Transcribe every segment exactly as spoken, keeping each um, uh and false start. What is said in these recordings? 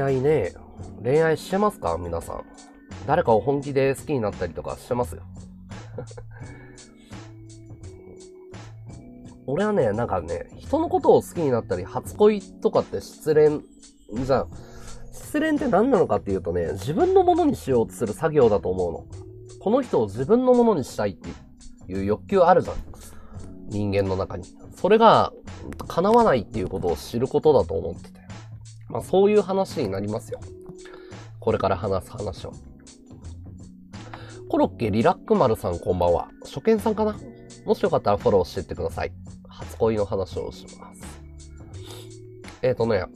恋愛ね、恋愛してますか皆さん。誰かを本気で好きになったりとかしてますよ。俺はね、なんかね、人のことを好きになったり、初恋とかって失恋じゃん。失恋って何なのかっていうとね、自分のものにしようとする作業だと思うの。この人を自分のものにしたいっていう欲求あるじゃん。人間の中に。それが叶わないっていうことを知ることだと思ってて。まあそういう話になりますよ。これから話す話を。コロッケリラックマルさんこんばんは。初見さんかな？もしよかったらフォローしてってください。初恋の話をします。えーとね、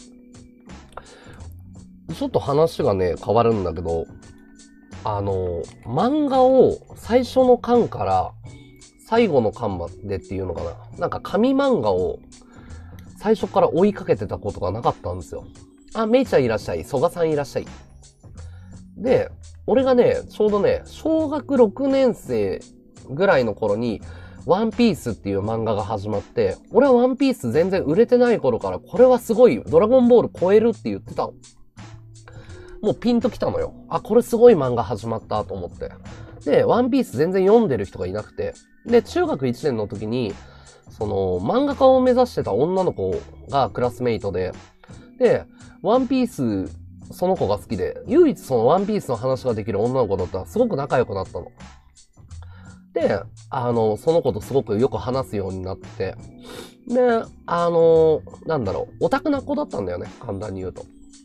ちょっと話がね、変わるんだけど、あの、漫画を最初の巻から最後の巻までっていうのかな。なんか紙漫画を最初から追いかけてたことがなかったんですよ。あ、めいちゃんいらっしゃい。曽我さんいらっしゃい。で、俺がね、ちょうどね、小学ろくねん生ぐらいの頃に、ワンピースっていう漫画が始まって、俺はワンピース全然売れてない頃から、これはすごい、ドラゴンボール超えるって言ってたの。もうピンときたのよ。あ、これすごい漫画始まったと思って。で、ワンピース全然読んでる人がいなくて。で、中学いちねんの時に、その、漫画家を目指してた女の子がクラスメイトで、で、ワンピース、その子が好きで、唯一そのワンピースの話ができる女の子だったらすごく仲良くなったの。で、あの、その子とすごくよく話すようになって、で、あの、なんだろう、オタクな子だったんだよね、簡単に言うと。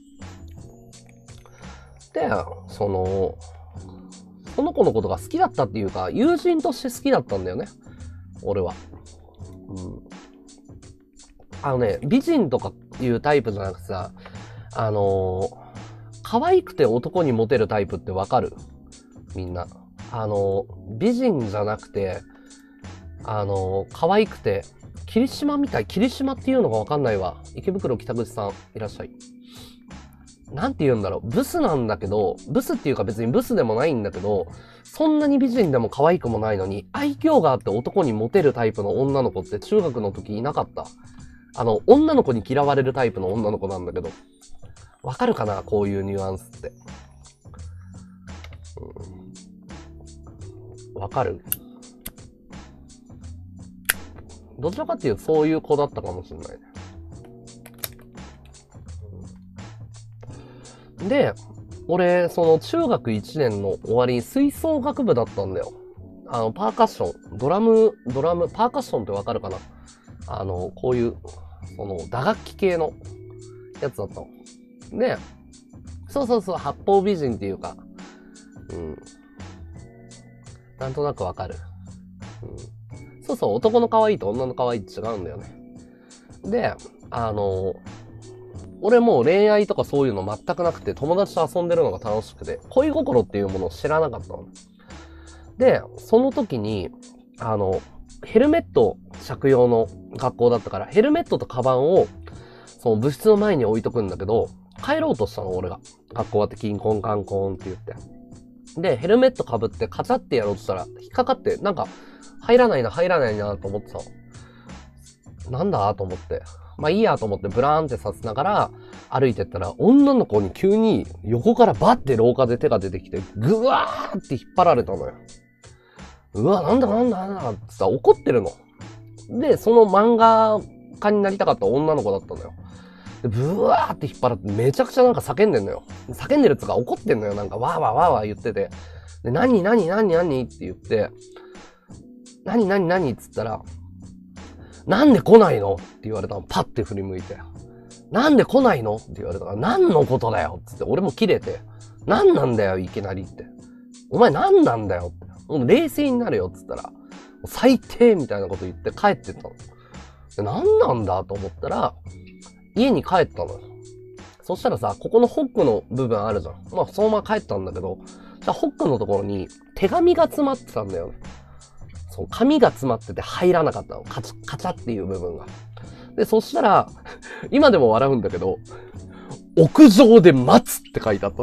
で、その、その子のことが好きだったっていうか、友人として好きだったんだよね、俺は。うん。あのね、美人とかいうタイプじゃなくてさ、あのー、可愛くて男にモテるタイプってわかる？みんな。あのー、美人じゃなくて、あのー、可愛くて、霧島みたい、霧島っていうのがわかんないわ。池袋北口さん、いらっしゃい。なんて言うんだろう。ブスなんだけど、ブスっていうか別にブスでもないんだけど、そんなに美人でも可愛くもないのに、愛嬌があって男にモテるタイプの女の子って中学の時いなかった。あの、女の子に嫌われるタイプの女の子なんだけど。わかるかな？こういうニュアンスって。うん、わかる？どちらかっていうとそういう子だったかもしれないね。うん、で、俺、その中学いちねんの終わりに吹奏楽部だったんだよ。あの、パーカッション、ドラム、ドラム、パーカッションってわかるかな？あの、こういう、その、打楽器系のやつだったの。で、そうそうそう、八方美人っていうか、うん。なんとなくわかる。うん。そうそう、男の可愛いと女の可愛いって違うんだよね。で、あの、俺もう恋愛とかそういうの全くなくて、友達と遊んでるのが楽しくて、恋心っていうものを知らなかったの。で、その時に、あの、ヘルメット着用の学校だったから、ヘルメットとカバンを、その部室の前に置いとくんだけど、帰ろうとしたの、俺が。学校終わってキンコンカンコンって言って。で、ヘルメット被ってカチャってやろうとしたら、引っかかって、なんか、入らないな、入らないなと思ってたの。なんだと思って。まあいいやと思ってブラーンってさせながら歩いてったら、女の子に急に横からバッて廊下で手が出てきて、ぐわーって引っ張られたのよ。うわ、なんだなんだなんだってさ、怒ってるの。で、その漫画家になりたかった女の子だったのよ。で、ブワーって引っ張られて、めちゃくちゃなんか叫んでんのよ。叫んでるつか怒ってんのよ。なんかわーわーわーわー言ってて。で、何何何何って言って、何何何っつったら、なんで来ないのって言われたの。パッて振り向いて。なんで来ないのって言われたから、何のことだよっつって、俺も切れて。何なんだよ、いきなりって。お前何なんだよって。もう冷静になるよっつったら、最低みたいなこと言って帰ってったの。で、何なんだと思ったら、家に帰ったのよ。そしたらさ、ここのホックの部分あるじゃん。まあ、そのまま帰ったんだけど、じゃあホックのところに手紙が詰まってたんだよね。そう、紙が詰まってて入らなかったの。カチャ、カチャっていう部分が。で、そしたら、今でも笑うんだけど、屋上で待つって書いてあったの。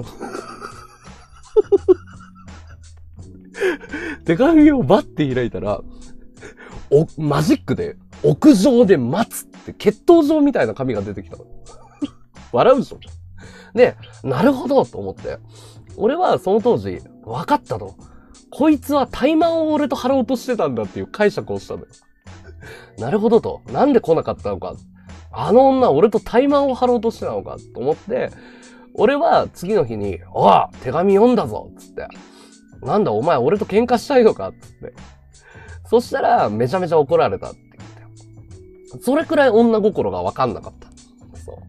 手紙をバッて開いたら、お、マジックで、屋上で待つって、血統状みたいな紙が出てきたの。笑うでしょ？ で、なるほどと思って。俺はその当時、分かったと。こいつは怠慢を俺と張ろうとしてたんだっていう解釈をしたんだよ。なるほどと。なんで来なかったのか。あの女、俺と怠慢を張ろうとしてたのかと思って、俺は次の日に、おい、手紙読んだぞつって。なんだお前俺と喧嘩したいのかつって。そしたら、めちゃめちゃ怒られたって言って。それくらい女心がわかんなかった。そう。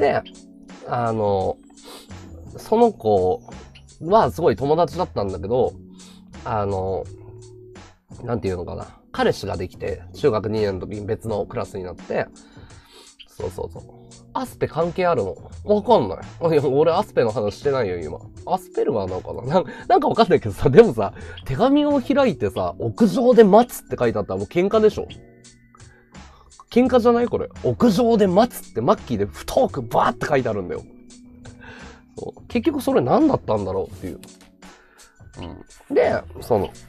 で、あの、その子はすごい友達だったんだけど、あの、なんていうのかな。彼氏ができて、中学にねんの時に別のクラスになって、そうそうそう。アスペ関係あるのわかんない。いや、俺アスペの話してないよ、今。アスペルガーなのかななんなんかわかんないけどさ、でもさ、手紙を開いてさ、屋上で待つって書いてあったらもう喧嘩でしょ？喧嘩じゃないこれ。屋上で待つってマッキーで太くバーって書いてあるんだよ。そう結局それ何だったんだろうっていう。うん、で、その、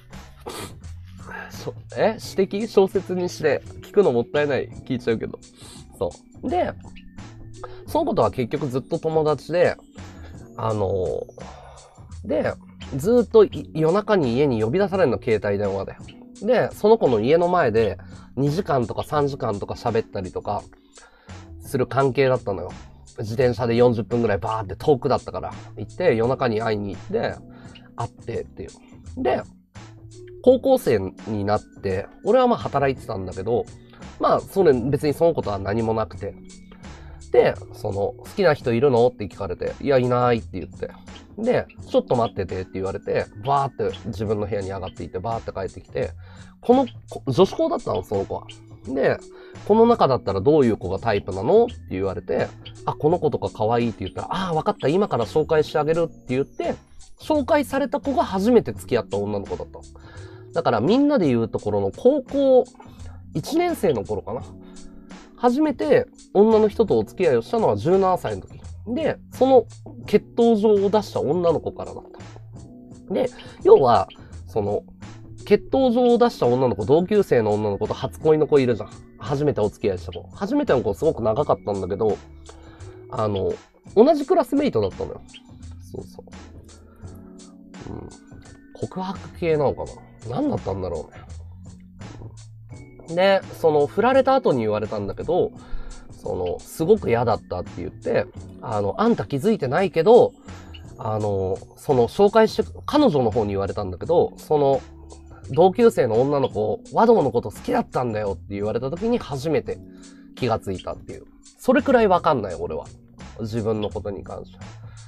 え指摘小説にして聞くのもったいない聞いちゃうけど。そう。で、そのことは結局ずっと友達で、あのー、で、ずーっと夜中に家に呼び出されるの、携帯電話で。で、その子の家の前でにじかんとかさんじかんとか喋ったりとかする関係だったのよ。自転車でよんじゅっぷんぐらいバーって遠くだったから行って、夜中に会いに行って、会ってっていう。で、高校生になって、俺はまあ働いてたんだけど、まあ、それ別にそのことは何もなくて。で、その、好きな人いるのって聞かれて、いや、いないって言って。で、ちょっと待っててって言われて、バーって自分の部屋に上がっていって、バーって帰ってきて、この、女子校だったの、その子は。で、この中だったらどういう子がタイプなのって言われて、あ、この子とか可愛いって言ったら、ああ、わかった、今から紹介してあげるって言って、紹介された子が初めて付き合った女の子だったの。だからみんなで言うところの高校いちねん生の頃かな。初めて女の人とお付き合いをしたのはじゅうななさいの時。で、その血統上を出した女の子からだった。で、要は、その、血統上を出した女の子、同級生の女の子と初恋の子いるじゃん。初めてお付き合いした子。初めての子すごく長かったんだけど、あの、同じクラスメイトだったのよ。そうそう。うん、告白系なのかな？何だったんだろうね。で、その、振られた後に言われたんだけど、その、すごく嫌だったって言って、あの、あんた気づいてないけど、あの、その、紹介して、彼女の方に言われたんだけど、その、同級生の女の子、和道のこと好きだったんだよって言われた時に初めて気がついたっていう。それくらいわかんない、俺は。自分のことに関しては。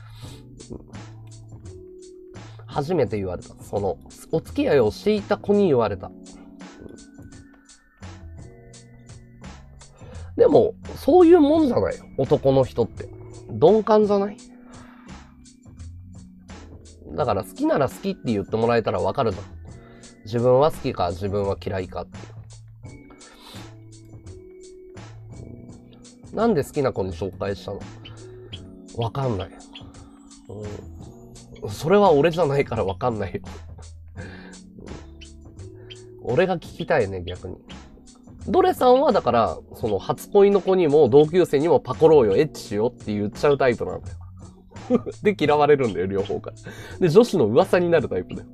初めて言われた。その、お付き合いをしていた子に言われた。でも、そういうもんじゃないよ。男の人って。鈍感じゃない？だから好きなら好きって言ってもらえたらわかるじゃん。自分は好きか自分は嫌いかっていう。なんで好きな子に紹介したの？わかんない。うん、それは俺じゃないからわかんないよ。俺が聞きたいね、逆に。ドレさんはだから、その初恋の子にも同級生にもパコろうよ、エッチしようって言っちゃうタイプなんだよ。で、嫌われるんだよ、両方から。で、女子の噂になるタイプだよ。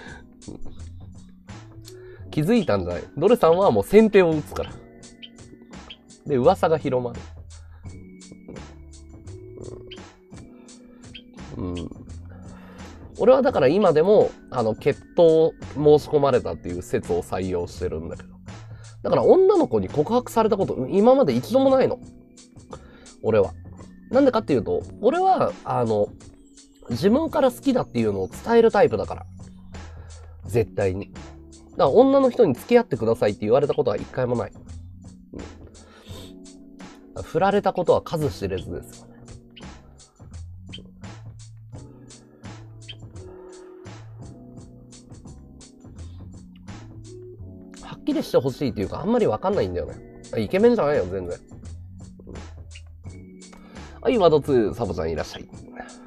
気づいたんじゃない？ドレさんはもう先手を打つから。で、噂が広まる。うん。うん、俺はだから今でも、あの、決闘申し込まれたっていう説を採用してるんだけど。だから女の子に告白されたこと、今まで一度もないの。俺は。なんでかっていうと、俺は、あの、自分から好きだっていうのを伝えるタイプだから。絶対に。だから女の人に付き合ってくださいって言われたことは一回もない。うん、振られたことは数知れずですよね。はっきりしてほしいっていうか、あんまりわかんないんだよね。イケメンじゃないよ、全然。うん、はい、ワードツー、サボちゃんいらっしゃい。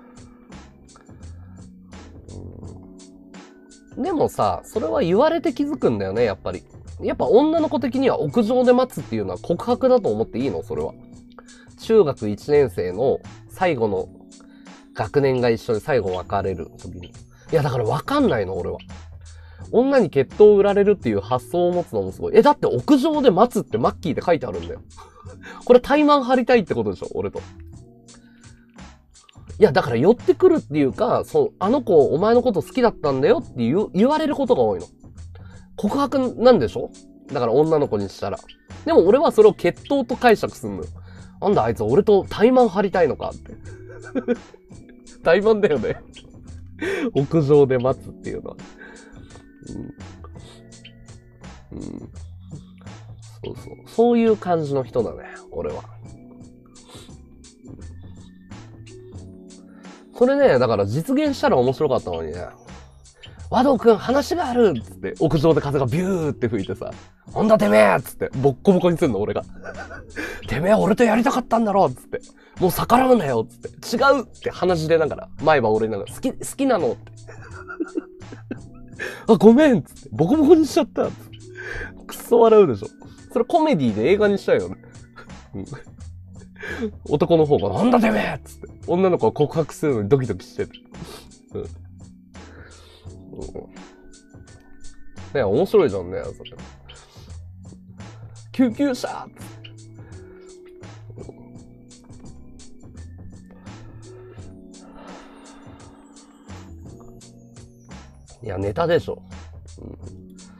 うん、でもさ、それは言われて気づくんだよね、やっぱり。やっぱ女の子的には屋上で待つっていうのは告白だと思っていいの？それは。中学いちねん生の最後の学年が一緒で最後別れる時に。いや、だから分かんないの、俺は。女に血統を売られるっていう発想を持つのもすごい。え、だって屋上で待つってマッキーって書いてあるんだよ。これ怠慢張りたいってことでしょ、俺と。いや、だから寄ってくるっていうか、そう、あの子お前のこと好きだったんだよって言う、言われることが多いの。告白なんでしょ？だから女の子にしたら。でも俺はそれを血統と解釈すんのよ。なんだあいつ俺と怠慢張りたいのかって。怠慢だよね。屋上で待つっていうのは。うん。うん。そうそう。そういう感じの人だね、俺は。それね、だから実現したら面白かったのにね。和道くん話があるっつって、屋上で風がビューって吹いてさ、なんだてめえっつって、ボッコボコにすんの、俺が。てめえ俺とやりたかったんだろっつって、もう逆らうなよっつって、違うって鼻血でながら、前歯折れながら、好き、好きなのって。あ、ごめんっつって、ボコボコにしちゃったっつって。くっそ笑うでしょ。それコメディで映画にしたいよね。うん、男の方が、なんだてめえっつって、女の子は告白するのにドキドキしてる。うんね、面白いじゃんね、それ。救急車いや、ネタでしょ。うんうん、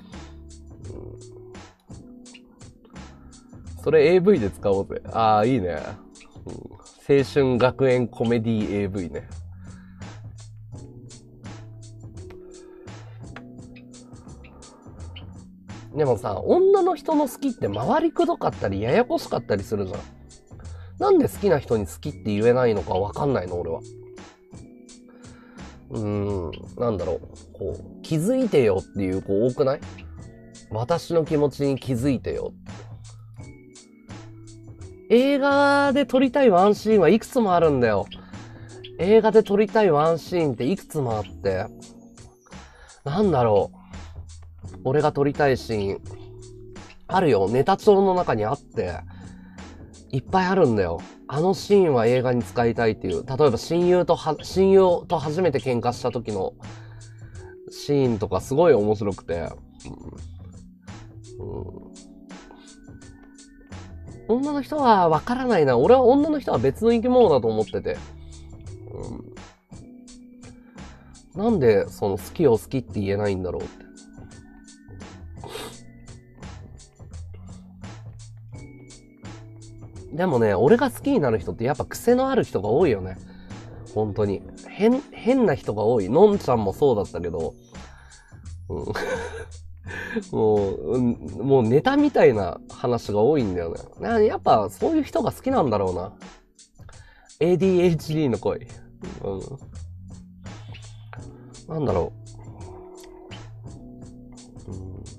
それ エーブイ で使おうぜ。ああ、いいね、うん。青春学園コメディ エーブイ ね。でもさ、女の人の好きって回りくどかったりややこしかったりするじゃん。なんで好きな人に好きって言えないのかわかんないの、俺は。うーん、なんだろう。こう、気づいてよっていう子多くない？私の気持ちに気づいてよ。映画で撮りたいワンシーンはいくつもあるんだよ。映画で撮りたいワンシーンっていくつもあって。なんだろう。俺が撮りたいシーン。あるよ。ネタ帳の中にあって。いっぱいあるんだよ。あのシーンは映画に使いたいっていう。例えば親友とは、親友と初めて喧嘩した時のシーンとかすごい面白くて。うんうん、女の人はわからないな。俺は女の人は別の生き物だと思ってて。うん、なんでその好きを好きって言えないんだろうって。でもね、俺が好きになる人ってやっぱ癖のある人が多いよね。本当に。変、変な人が多い。のんちゃんもそうだったけど。うん、もう、うん、もうネタみたいな話が多いんだよね。やっぱそういう人が好きなんだろうな。エーディーエイチディー の恋。うん。なんだろう。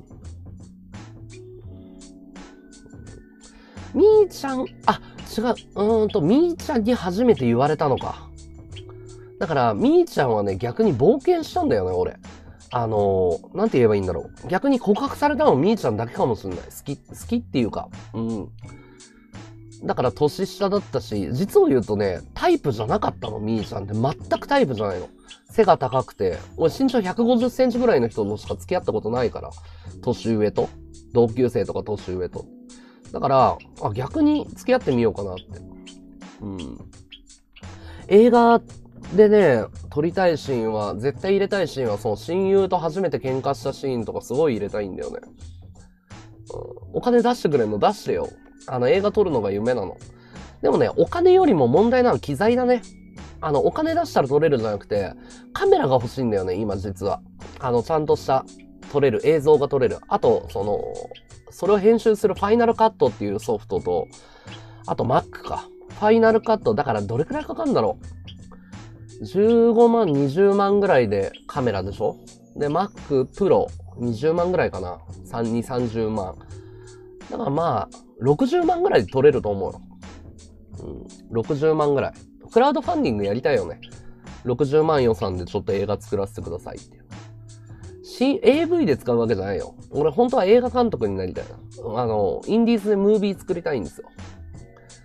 うん、みーちゃん、あ、違う、うーんと、みーちゃんに初めて言われたのか。だから、みーちゃんはね、逆に冒険したんだよね、俺。あのー、なんて言えばいいんだろう。逆に告白されたのはみーちゃんだけかもしれない。好き、好きっていうか。うん。だから年下だったし、実を言うとね、タイプじゃなかったの、みーちゃんって。全くタイプじゃないの。背が高くて、俺身長ひゃくごじゅっセンチぐらいの人としか付き合ったことないから。年上と。同級生とか年上と。だから、あ、逆に付き合ってみようかなって。うん。映画でね、撮りたいシーンは、絶対入れたいシーンは、その親友と初めて喧嘩したシーンとかすごい入れたいんだよね。うん、お金出してくれんの出してよ。あの映画撮るのが夢なの。でもね、お金よりも問題なのは機材だね。あの、お金出したら撮れるじゃなくて、カメラが欲しいんだよね、今実は。あの、ちゃんとした撮れる、映像が撮れる。あと、その、それを編集するファイナルカットっていうソフトと、あと Mac か。ファイナルカット、だからどれくらいかかるんだろう。じゅうごまん、にじゅうまんぐらいでカメラでしょ？で、Mac Proにじゅうまんぐらいかな。に、さんじゅうまん。だからまあ、ろくじゅうまんぐらいで撮れると思うよ。うん、ろくじゅうまんぐらい。クラウドファンディングやりたいよね。ろくじゅうまん予算でちょっと映画作らせてくださいっていう。C、エーブイ で使うわけじゃないよ。俺本当は映画監督になりたいな。あの、インディーズでムービー作りたいんですよ。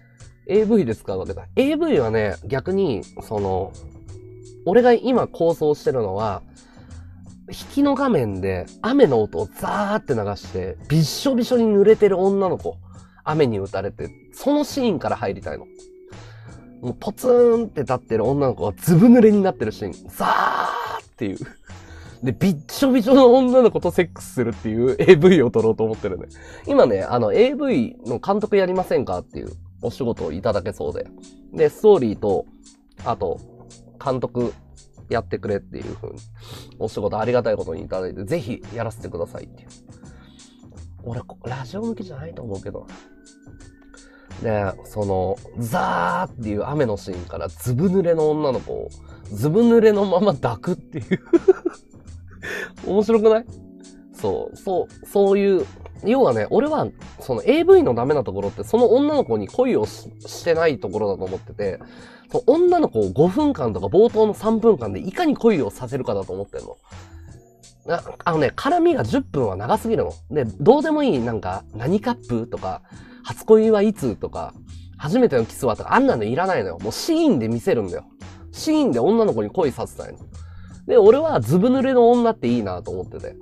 エーブイ で使うわけだ。エーブイ はね、逆に、その、俺が今構想してるのは、引きの画面で雨の音をザーって流して、びっしょびしょに濡れてる女の子、雨に打たれて、そのシーンから入りたいの。もうポツンって立ってる女の子がずぶ濡れになってるシーン、ザーっていう。で、びっしょびしょの女の子とセックスするっていう エーブイ を撮ろうと思ってるね。今ね、あの エーブイ の監督やりませんかっていうお仕事をいただけそうで。で、ストーリーと、あと、監督やってくれっていう風に、お仕事ありがたいことにいただいて、ぜひやらせてくださいっていう。俺、ラジオ向きじゃないと思うけど。で、その、ザーっていう雨のシーンからずぶ濡れの女の子を、ずぶ濡れのまま抱くっていう。面白くない？そう、そう、そういう、要はね、俺は、その エーブイ のダメなところって、その女の子に恋を し, してないところだと思ってて、その女の子をごふんかんとか冒頭のさんぷんかんでいかに恋をさせるかだと思ってんの。なあのね、絡みがじゅっぷんは長すぎるの。で、どうでもいい、なんか、何カップとか、初恋はいつとか、初めてのキスはとか、あんなのいらないのよ。もうシーンで見せるんだよ。シーンで女の子に恋させたいの。で、俺はずぶ濡れの女っていいなと思ってて。うん、い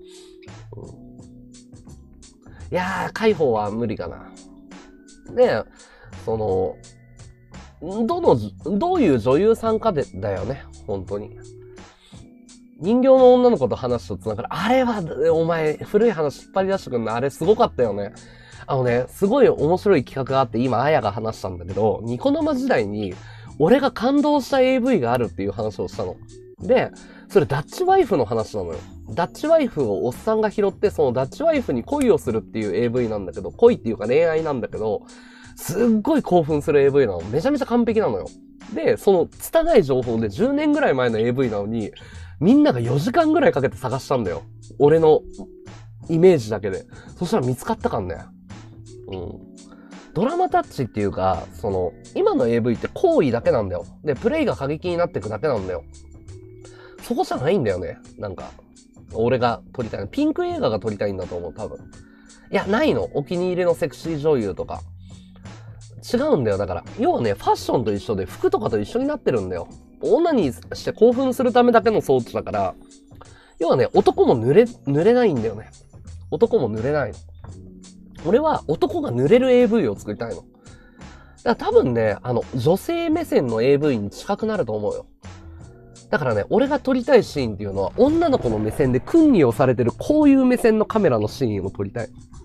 やー、解放は無理かな。で、その、どの、どういう女優さんかで、だよね。本当に。人形の女の子と話とつながる。あれは、お前、古い話引っ張り出してくんの。あれすごかったよね。あのね、すごい面白い企画があって、今、あやが話したんだけど、ニコ生時代に、俺が感動した エーブイ があるっていう話をしたの。で、それダッチワイフの話なのよ。ダッチワイフをおっさんが拾って、そのダッチワイフに恋をするっていう エーブイ なんだけど、恋っていうか恋愛なんだけど、すっごい興奮する エーブイ なの。めちゃめちゃ完璧なのよ。で、その拙い情報でじゅうねんぐらい前の エーブイ なのに、みんながよじかんぐらいかけて探したんだよ。俺のイメージだけで。そしたら見つかったかんね。うん。ドラマタッチっていうか、その、今の エーブイ って行為だけなんだよ。で、プレイが過激になっていくだけなんだよ。そこじゃないんだよね。なんか、俺が撮りたいの。ピンク映画が撮りたいんだと思う、多分。いや、ないの。お気に入りのセクシー女優とか。違うんだよ。だから、要はね、ファッションと一緒で服とかと一緒になってるんだよ。女にして興奮するためだけの装置だから、要はね、男も濡れ、濡れないんだよね。男も濡れないの。俺は男が濡れる エーブイ を作りたいの。だから多分ね、あの、女性目線の エーブイ に近くなると思うよ。だからね、俺が撮りたいシーンっていうのは、女の子の目線で訓に押されてるこういう目線のカメラのシーンを撮りたい。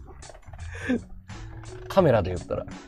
カメラで言ったら。うん、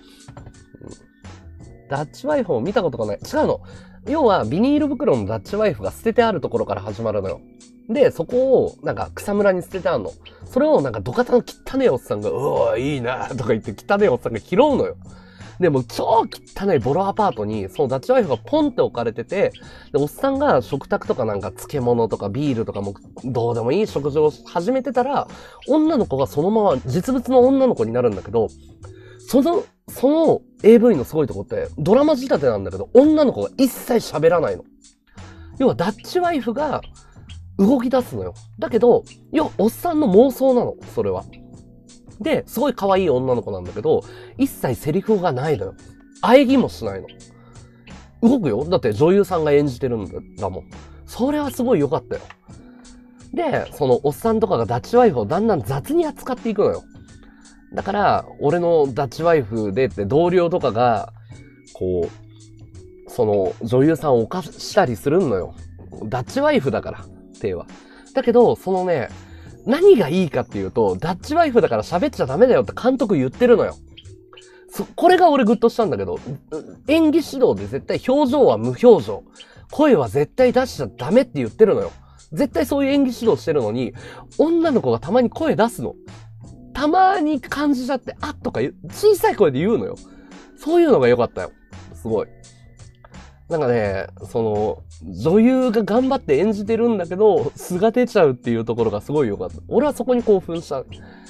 ダッチワイフを見たことがない。違うの。要は、ビニール袋のダッチワイフが捨ててあるところから始まるのよ。で、そこを、なんか、草むらに捨ててあるの。それを、なんか、ドカタの汚ねえおっさんが、うおー、いいなとか言って、汚ねえおっさんが拾うのよ。でも、超汚いボロアパートに、そのダッチワイフがポンって置かれてて、で、おっさんが食卓とかなんか漬物とかビールとかも、どうでもいい食事を始めてたら、女の子がそのまま実物の女の子になるんだけど、その、その エーブイ のすごいとこって、ドラマ仕立てなんだけど、女の子が一切喋らないの。要は、ダッチワイフが動き出すのよ。だけど、要は、おっさんの妄想なの、それは。で、すごい可愛い女の子なんだけど、一切セリフがないのよ。喘ぎもしないの。動くよ。だって女優さんが演じてるんだもん。それはすごい良かったよ。で、そのおっさんとかがダッチワイフをだんだん雑に扱っていくのよ。だから、俺のダッチワイフでって同僚とかが、こう、その女優さんを犯したりするのよ。ダッチワイフだから、手は。だけど、そのね、何がいいかっていうと、ダッチワイフだから喋っちゃダメだよって監督言ってるのよ。そ、これが俺グッとしたんだけど、演技指導で絶対表情は無表情。声は絶対出しちゃダメって言ってるのよ。絶対そういう演技指導してるのに、女の子がたまに声出すの。たまに感じちゃって、あっとか言う、小さい声で言うのよ。そういうのが良かったよ。すごい。なんかね、その、女優が頑張って演じてるんだけど、素が出ちゃうっていうところがすごい良かった。俺はそこに興奮した。うん、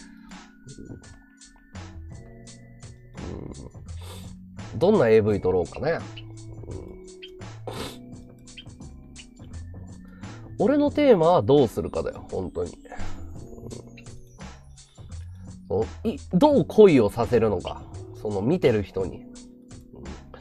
どんな エーブイ 撮ろうかね。うん、俺のテーマはどうするかだよ、本当に。うん、いどう恋をさせるのか。その見てる人に。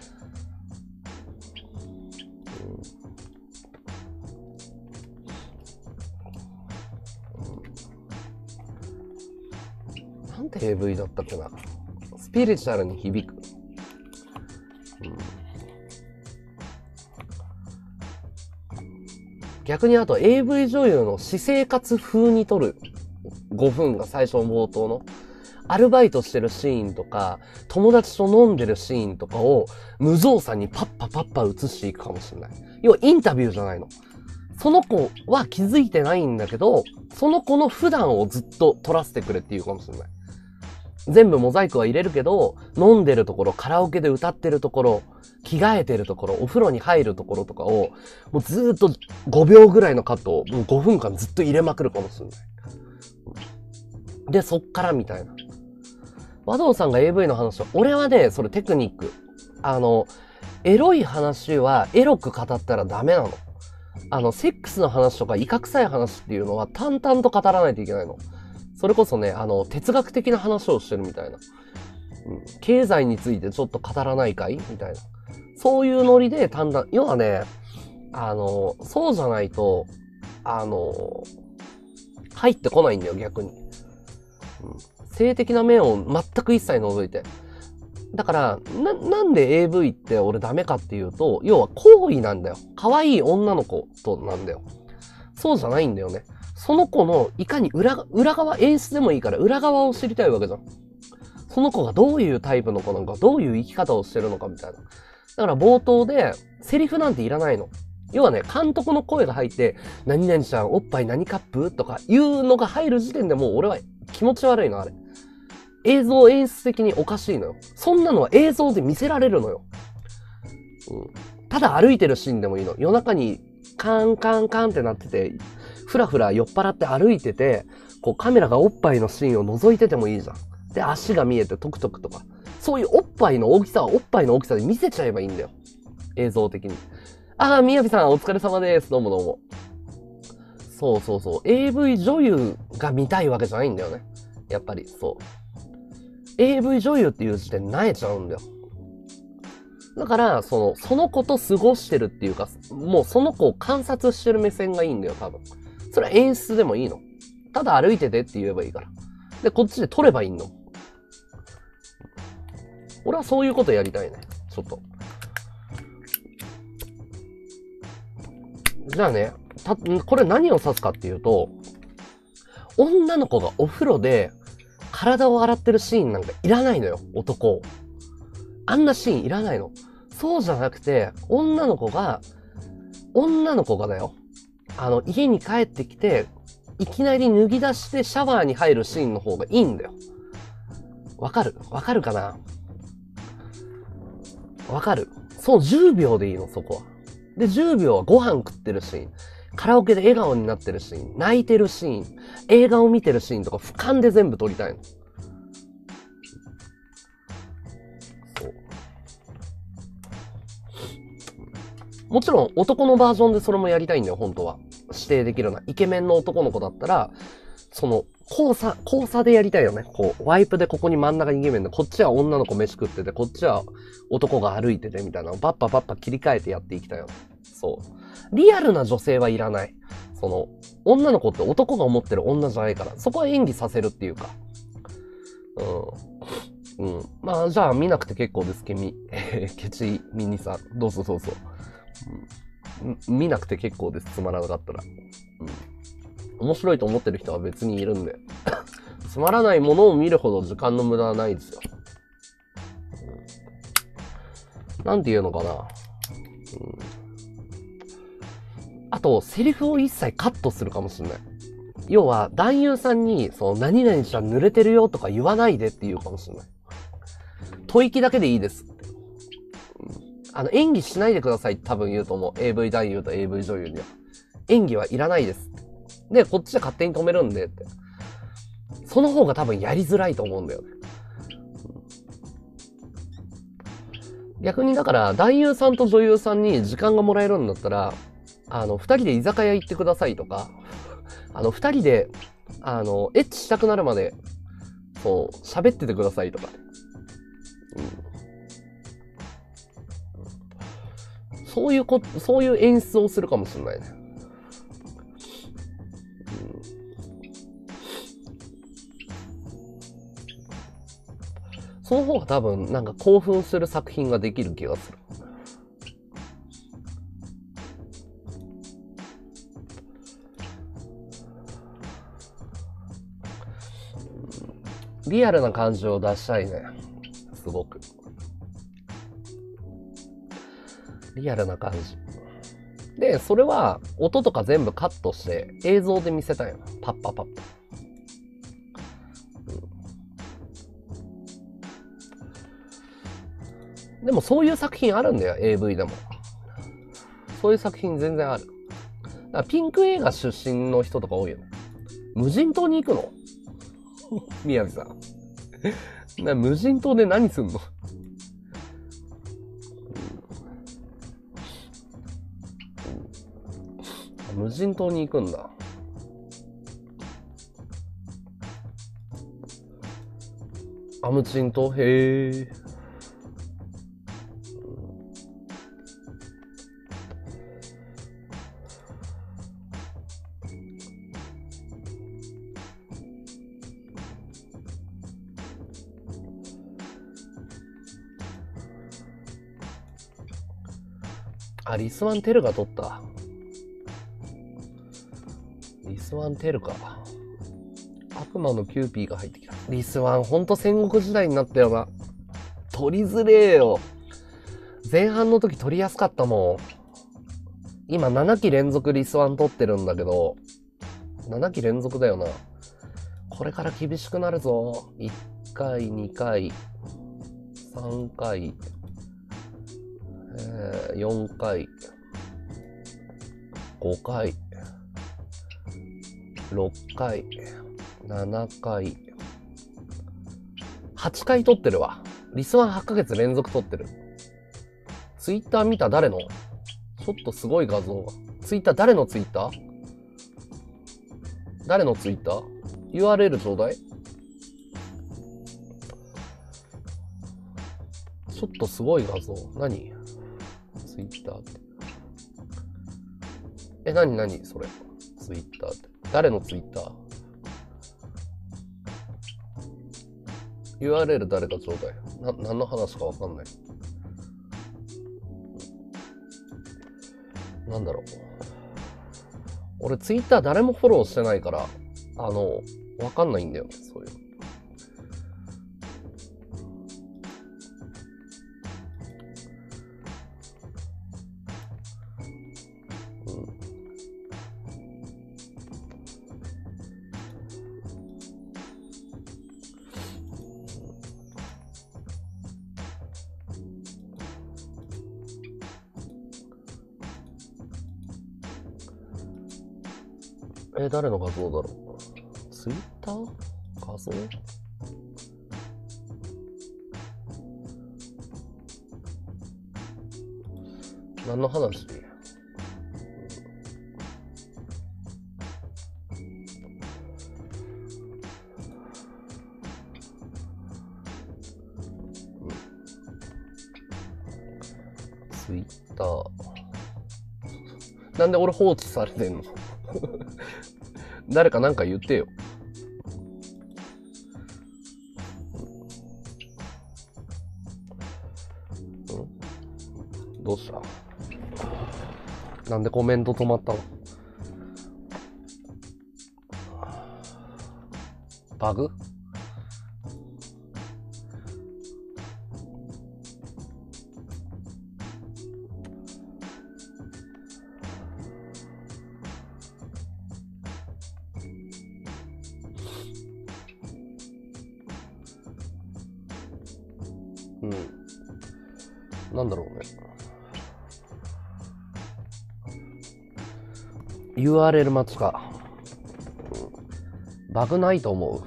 なんて エーブイ だったっけな。スピリチュアルに響く。うん、逆にあと エーブイ 女優の私生活風に撮るごふんが最初の冒頭のアルバイトしてるシーンとか、友達と飲んでるシーンとかを無造作にパッパパッパ映していくかもしれない。要はインタビューじゃないの。その子は気づいてないんだけど、その子の普段をずっと撮らせてくれっていうかもしれない。全部モザイクは入れるけど、飲んでるところ、カラオケで歌ってるところ、着替えてるところ、お風呂に入るところとかを、もうずーっとごびょうぐらいのカットをもうごふんかんずっと入れまくるかもしれない。で、そっからみたいな。和道さんが エーブイ の話は、俺はね、それテクニック。あの、エロい話はエロく語ったらダメなの。あの、セックスの話とか、いかくさい話っていうのは淡々と語らないといけないの。それこそね、あの、哲学的な話をしてるみたいな。うん、経済についてちょっと語らないかいみたいな。そういうノリで淡々、要はね、あの、そうじゃないと、あの、入ってこないんだよ、逆に。うん、性的な面を全く一切除いて。だから、な、なんで エーブイ って俺ダメかっていうと、要は行為なんだよ。可愛い女の子となんだよ。そうじゃないんだよね。その子のいかに裏、裏側、演出でもいいから裏側を知りたいわけじゃん。その子がどういうタイプの子なのか、どういう生き方をしてるのかみたいな。だから冒頭でセリフなんていらないの。要はね、監督の声が入って、何々ちゃんおっぱい何カップとかいうのが入る時点でもう俺は気持ち悪いの、あれ。映像演出的におかしいのよ。そんなのは映像で見せられるのよ。うん、ただ歩いてるシーンでもいいの。夜中にカンカンカンってなってて、ふらふら酔っ払って歩いてて、こうカメラがおっぱいのシーンを覗いててもいいじゃん。で、足が見えてトクトクとか。そういうおっぱいの大きさはおっぱいの大きさで見せちゃえばいいんだよ。映像的に。あー、みやびさんお疲れ様です。どうもどうも。そうそうそう。エーブイ 女優が見たいわけじゃないんだよね。やっぱり、そう。エーブイ 女優っていう時点で萎えちゃうんだよ。だから、その、その子と過ごしてるっていうか、もうその子を観察してる目線がいいんだよ、多分。それは演出でもいいの。ただ歩いててって言えばいいから。で、こっちで撮ればいいの。俺はそういうことやりたいね。ちょっと。じゃあね、た、これ何を指すかっていうと、女の子がお風呂で体を洗ってるシーンなんかいらないのよ、男。あんなシーンいらないの。そうじゃなくて、女の子が、女の子がだよ。あの、家に帰ってきて、いきなり脱ぎ出してシャワーに入るシーンの方がいいんだよ。わかる？わかるかな？わかる？そう、じゅうびょうでいいの、そこは。で、じゅうびょうはご飯食ってるシーン。カラオケで笑顔になってるシーン。泣いてるシーン。映画を見てるシーンとか俯瞰で全部撮りたいの。そう。もちろん男のバージョンでそれもやりたいんだよ、本当は。指定できるな。イケメンの男の子だったら、その、交差、交差でやりたいよね。こう、ワイプでここに真ん中にイケメンで、こっちは女の子飯食ってて、こっちは男が歩いててみたいなのをパッパパッパ切り替えてやっていきたいよね。そう。リアルな女性はいらない。その、女の子って男が思ってる女じゃないから、そこは演技させるっていうか。うん。うん。まあ、じゃあ見なくて結構です、ケミ。ケチミニさん。どうぞどうぞ。うん、見なくて結構です、つまらなかったら。うん。面白いと思ってる人は別にいるんで。つまらないものを見るほど時間の無駄はないですよ。うん、なんて言うのかな。うん、あと、セリフを一切カットするかもしれない。要は、男優さんに、その、何々ちゃん濡れてるよとか言わないでって言うかもしれない。吐息だけでいいですって。あの、演技しないでくださいって多分言うと思う。エーブイ 男優と エーブイ 女優には。演技はいらないです。で、こっちで勝手に止めるんでって。その方が多分やりづらいと思うんだよね。逆にだから、男優さんと女優さんに時間がもらえるんだったら、あの、二人で居酒屋行ってくださいとか、あの、二人で、あの、エッチしたくなるまで、そう、喋っててくださいとか。うん、そういうこ、そういう演出をするかもしれないね。うん、 その方が多分なんか興奮する作品ができる気がする。リアルな感じを出したいね。すごく。リアルな感じ。で、それは音とか全部カットして映像で見せたいの。パッパパッパ。うん、でもそういう作品あるんだよ、エーブイ でも。そういう作品全然ある。だからピンク映画出身の人とか多いよね。無人島に行くの宮城さん。な無人島で何すんの無人島に行くんだ。アムチン島へえ。あ、リスワンテルが撮った。リスワンテルか。悪魔のキューピーが入ってきた。リスワンほんと戦国時代になったよな。撮りづれえよ。前半の時撮りやすかったもん。今ななき連続リスワン撮ってるんだけど、ななき連続だよな。これから厳しくなるぞ。いっかい、にかい、さんかい、えー、よんかい、ごかい、ろっかい、ななかい、はちかい撮ってるわ。リスワンはちかげつ連続撮ってる。ツイッター見た誰の？ちょっとすごい画像が。ツイッター誰のツイッター？誰のツイッター？ ユーアールエル ちょうだい。ちょっとすごい画像。何？ツイッターって。え、何何それ。ツイッターって。誰のツイッター？ ユーアールエル 誰かちょうだい。な、何の話かわかんない。なんだろう。俺ツイッター誰もフォローしてないから、あの、わかんないんだよね、そういうの。え、誰の画像だろう。ツイッター？画像？何の話？ツイッター。なんで俺放置されてんの誰かなんか言ってよ。ん？どうした？なんでコメント止まったの？バグ？うん。なんだろうね。ユーアールエル 待ちか。バグないと思う。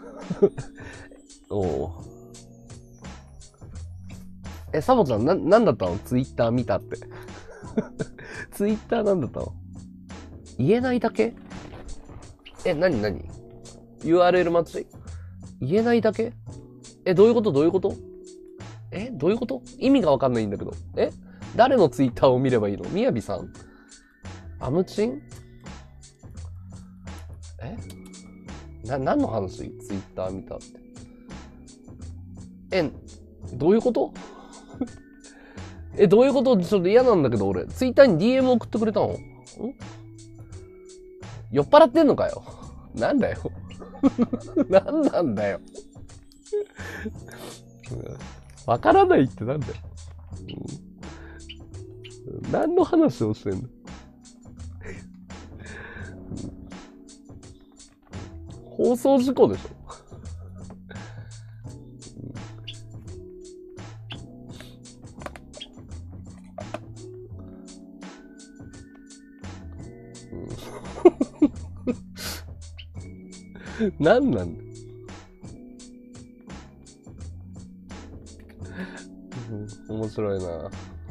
おう。え、サボちゃん、な、なんだったの？ツイッター見たって。ツイッターなんだったの？言えないだけ？え、なになに？ ユーアールエル 待ち？言えないだけ？え、どういうことどういうこと？え、どういうこと？意味がわかんないんだけど。え、誰のツイッターを見ればいいの？みやびさん？アムチン？えな、何の話？ツイッター見たって。 え、どういうことえ、どういうこと？ちょっと嫌なんだけど、俺。ツイッターに ディーエム 送ってくれたの？ん？酔っ払ってんのかよ。なんだよ。なんなんだよ。わからないってなんだよ。何の話をしてんの？放送事故でしょ。何なんだよ。うん、面白いな。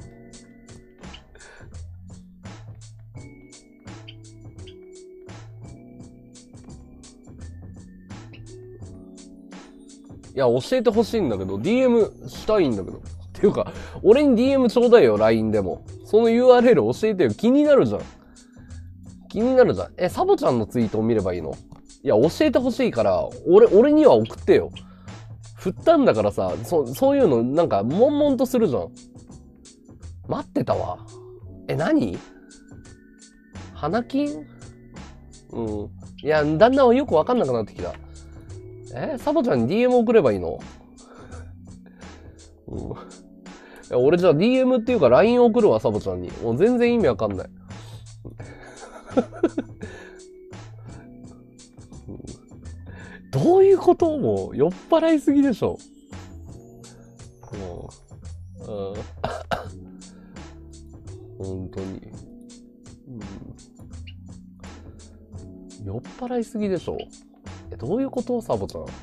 いや、教えてほしいんだけど、ディーエム したいんだけど。っていうか、俺に ディーエム ちょうだいよ、ライン でも。その ユーアールエル 教えてよ。気になるじゃん。気になるじゃん。え、サボちゃんのツイートを見ればいいの？いや、教えてほしいから、俺、俺には送ってよ。振ったんだからさ、そ、そういうの、なんか、悶々とするじゃん。待ってたわ。え、何？花金？うん。いや、だんだんよくわかんなくなってきた。え、サボちゃんに ディーエム 送ればいいの？うん。俺じゃあ ディーエム っていうか ライン 送るわ、サボちゃんに。もう全然意味わかんない。どういうこと？もう酔っ払いすぎでしょ。もう、うん、本当に、うん、酔っ払いすぎでしょ。え、どういうこと？サボちゃん。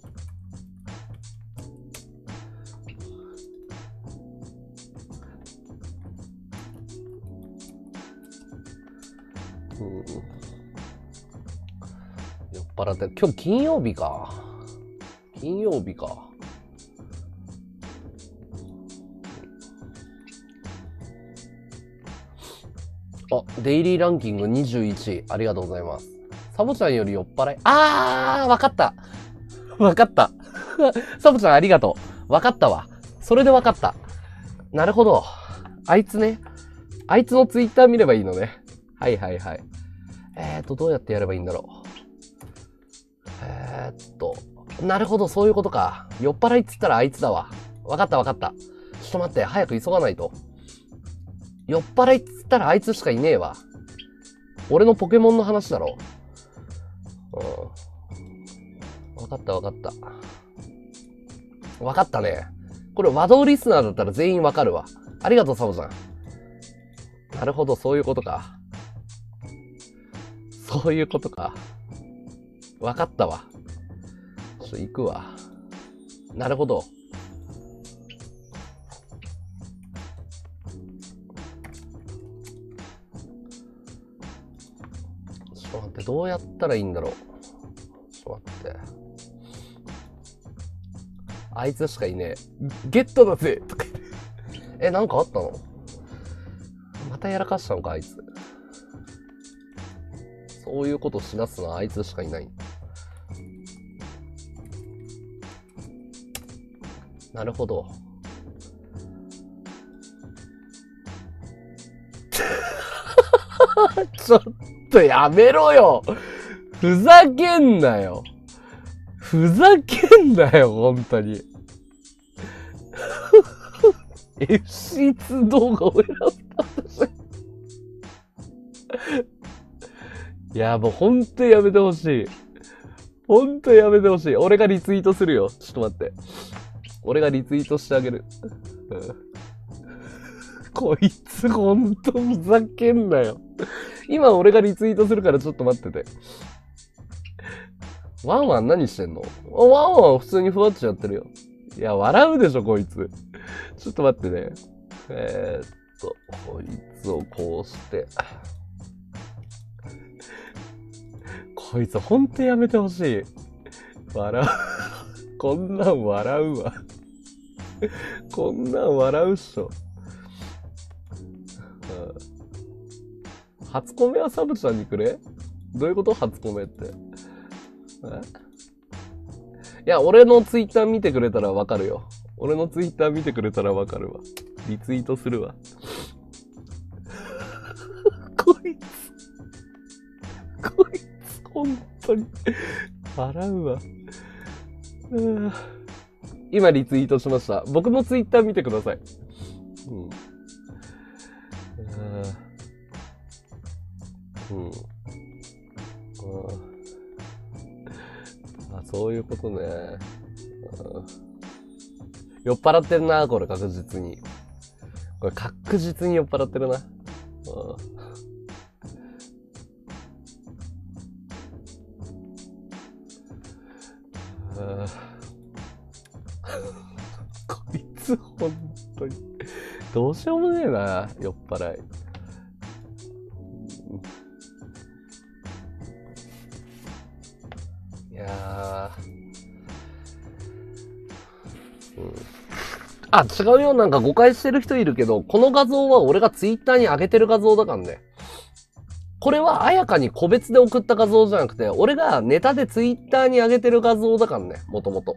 うん、酔っ払って、今日金曜日か。金曜日か。あ、デイリーランキングにじゅういちい。ありがとうございます。サボちゃんより酔っ払い。あー、わかった。わかった。サボちゃんありがとう。わかったわ。それでわかった。なるほど。あいつね。あいつのツイッター見ればいいのね。はいはいはい。えーと、どうやってやればいいんだろう。えーっと。なるほど、そういうことか。酔っ払いっつったらあいつだわ。わかったわかった。ちょっと待って、早く急がないと。酔っ払いっつったらあいつしかいねえわ。俺のポケモンの話だろ。うん。わかったわかった。わかったね。これ和道リスナーだったら全員わかるわ。ありがとう、サボちゃん。なるほど、そういうことか。そういうことか。わかったわ。ちょっと行くわ。なるほど。ちょっと待って、どうやったらいいんだろう。ちょっと待って。あいつしかいねえ。ゲットだぜとか言って。え、なんかあったの？またやらかしたのか、あいつ。そういうことしだすのはあいつしかいない。なるほど。ちょっとやめろよ。ふざけんなよ。ふざけんなよ、本当に。エフシーツー 動画を選んだんです。いや、もうほんとやめてほしい。ほんとやめてほしい。俺がリツイートするよ。ちょっと待って。俺がリツイートしてあげる。うん、こいつほんとふざけんなよ。今俺がリツイートするからちょっと待ってて。ワンワン何してんの？ワンワン普通にふわっちやってるよ。いや、笑うでしょ、こいつ。ちょっと待ってね。えー、っと、こいつをこうして。こいつほんとやめてほしい。笑う。こんなん笑うわ。こんなん笑うっしょ。うん、初コメはサブちゃんにくれ？どういうこと？初コメって。え？いや、俺のツイッター見てくれたらわかるよ。 俺のツイッター見てくれたらわかるわ。リツイートするわ。こいつ。こいつ、本当に。笑うわ。う今リツイートしました。僕のツイッター見てください。うん。うん。うん。あ、そういうことね。酔っ払ってるな、これ確実に。これ確実に酔っ払ってるな。こいつ本当にどうしようもねえな、酔っ払い。いやー、うん、あ、違うよ。なんか誤解してる人いるけど、この画像は俺がツイッターに上げてる画像だからね。これは彩香に個別で送った画像じゃなくて、俺がネタでツイッターに上げてる画像だからね、もともと。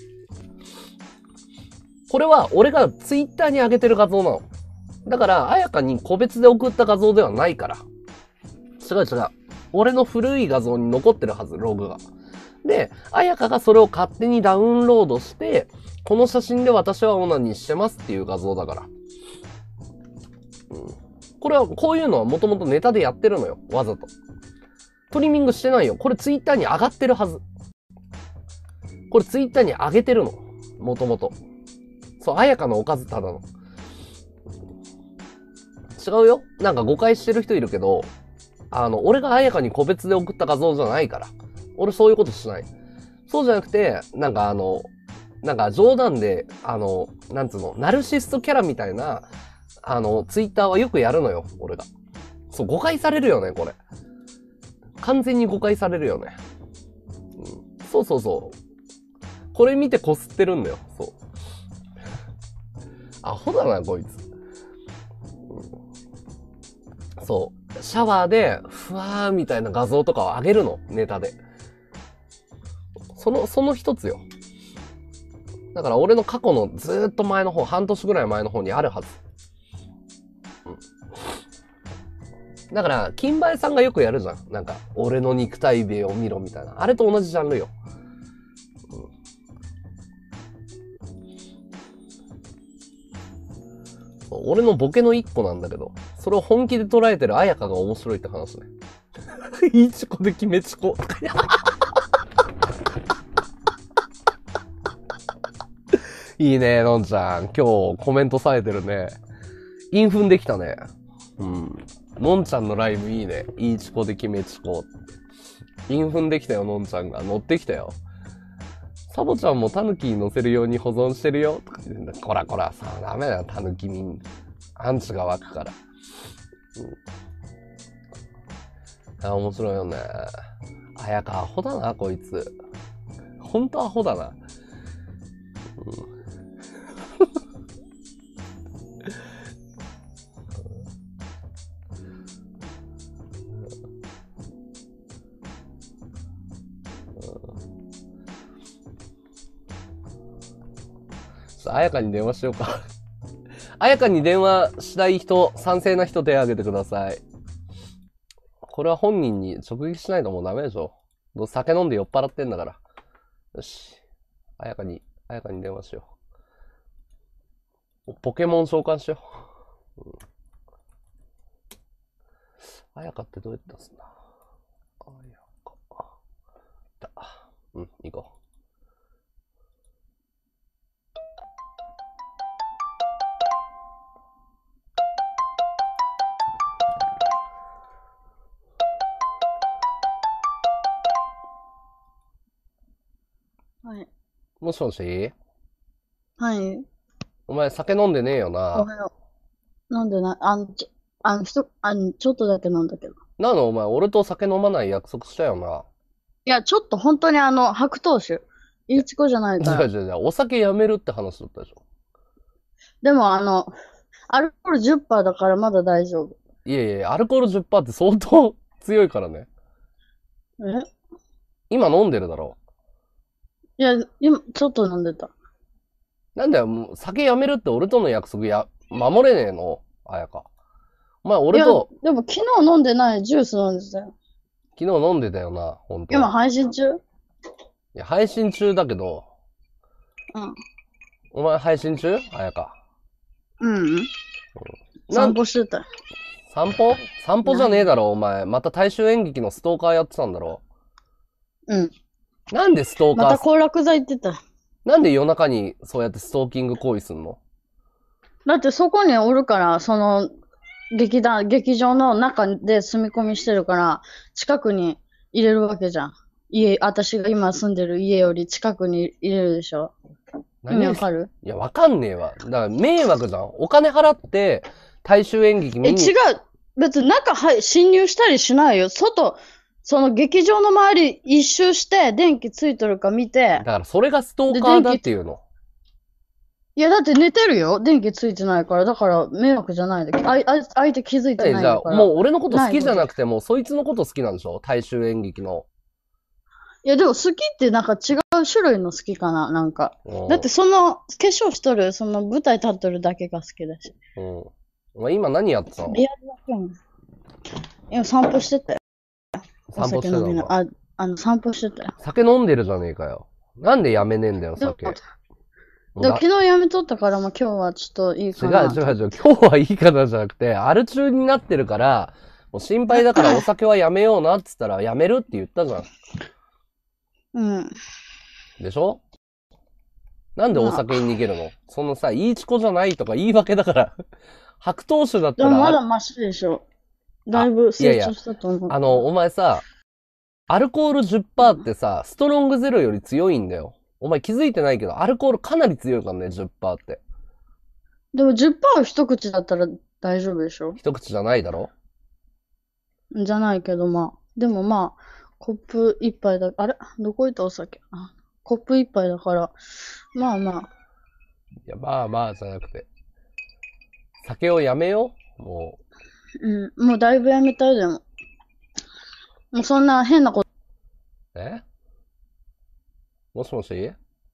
これは俺がツイッターに上げてる画像なの。だから、彩香に個別で送った画像ではないから。違う違う。俺の古い画像に残ってるはず、ログが。で、彩香がそれを勝手にダウンロードして、この写真で私はオナニーしてますっていう画像だから。うん、これは、こういうのはもともとネタでやってるのよ。わざと。トリミングしてないよ。これツイッターに上がってるはず。これツイッターに上げてるの。もともと。そう、彩香のおかずただの。違うよ。なんか誤解してる人いるけど、あの、俺が彩香に個別で送った画像じゃないから。俺そういうことしない。そうじゃなくて、なんかあの、なんか冗談で、あの、なんつうの、ナルシストキャラみたいな、あの、ツイッターはよくやるのよ、俺が。そう、誤解されるよね、これ。完全に誤解されるよね。うん、そうそうそう。これ見てこすってるんだよ、そう。アホだな、こいつ。うん、そう。シャワーで、ふわーみたいな画像とかを上げるの、ネタで。その、その一つよ。だから俺の過去のずーっと前の方、半年ぐらい前の方にあるはず。うん、だから、金梅さんがよくやるじゃん。なんか、俺の肉体美を見ろみたいな。あれと同じジャンルよ。うん、俺のボケの一個なんだけど、それを本気で捉えてる彩香が面白いって話ね。いいチコで決めチコ。いいね、のんちゃん。今日コメントさえてるね。インフンできたね。うん。のんちゃんのライブいいね。いいチコで決めチコ。インフンできたよ、のんちゃんが。乗ってきたよ。サボちゃんもタヌキに乗せるように保存してるよ。とか言うんだ。こらこら、さあ、ダメだよ、タヌキ民。アンチが湧くから。うん。あ、面白いよね。あやかアホだな、こいつ。ほんとアホだな。うん。あやかに電話しようか。あやかに電話したい人、賛成な人手を挙げてください。これは本人に直撃しないともうダメでしょ。酒飲んで酔っ払ってんだから。よし。あやかに、あやかに電話しよう。ポケモン召喚しよう。うん、あやかってどうやって出すんだ。あやか。だ。うん、行こう。 はい。 もしもし？ はい。 お前酒飲んでねえよな。 おはよう。飲んでない。あの、ちょ、あの、ひと、あの、ちょっとだけ飲んだけど。 なのお前、俺と酒飲まない約束したよな。 いや、ちょっと本当にあの、白桃酒。いいちこじゃないから。 じゃあじゃあじゃあ、お酒やめるって話だったでしょ。 でもあの、アルコール じゅっパーセント だからまだ大丈夫。 いやいや、アルコール じゅっパーセント って相当強いからね。 え今飲んでるだろ。 いや、今、ちょっと飲んでた。 なんだよ、もう酒やめるって俺との約束や、守れねえのあやか。お前、 いや、 俺と、 でも昨日飲んでないジュース飲んでたよ。 昨日飲んでたよな、ほんと。 今配信中？ いや、配信中だけど、 うん。 お前配信中あやか。 うんうん。 なん散歩してたよ。 散歩散歩じゃねえだろ、お前。また大衆演劇のストーカーやってたんだろ。 うん。 なんでストーカー、 また行楽剤行ってた。 なんで夜中にそうやってストーキング行為すんの？ だってそこにおるから、その、劇団、劇場の中で住み込みしてるから、近くに入れるわけじゃん。家、私が今住んでる家より近くに入れるでしょ。意味わかる？ いや、わかんねえわ。だから迷惑じゃん。お金払って大衆演劇え、 見に。 違う。別に中入、侵入したりしないよ。外、その劇場の周り一周して電気ついとるか見てだ。からそれがストーカーだっていうの。 いや、だって寝てるよ。電気ついてないから。だから迷惑じゃないで。あい、あい、相手気づいてないんじゃあ、 だから。 もう俺のこと好きじゃなくても、そいつのこと好きなんでしょ？大衆演劇の。 いや、でも好きってなんか違う種類の好きかな、なんか。だってその、化粧しとる、その舞台立っとるだけが好きだし。 うん。お前今何やってたの？ リアルだけやん。今散歩してたよ。 散歩してたお酒飲みなのか。 あ、あの、散歩してたよ。 酒飲んでるじゃねえかよ。なんでやめねえんだよ、 でも、 酒。 でも昨日やめとったから、まあ今日はちょっといい違うかな。 違う違う。今日はいいかなじゃなくて、アル中になってるから、もう心配だからお酒はやめようなって言ったら、やめるって言ったじゃん。 うん。 でしょ？なんでお酒に逃げるの？そのさ、いいチコじゃないとか言い訳だから。白桃酒だったら。 でもまだマシでしょ。だいぶ成長したと思う。いやいやあの、お前さ、アルコール じゅっパーセント ってさ、ストロングゼロより強いんだよ。お前気づいてないけど、アルコールかなり強いからね、じゅっパーセント って。 でも じゅっパーセント 一口だったら大丈夫でしょ？ 一口じゃないだろ？ じゃないけど、まあ。でもまあ、コップ一杯だ、あれどこ行ったお酒？あ、コップ一杯だから、まあまあ。 いや、まあまあじゃなくて。酒をやめようもう。うん、もうだいぶやめたよ、でも。もうそんな変なこと。 う。えもしもし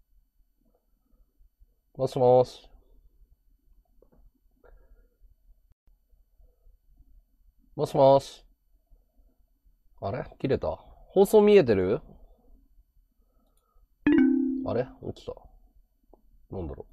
もしもし。もしもし。あれ切れた。放送見えてる？あれ落ちた。なんだろ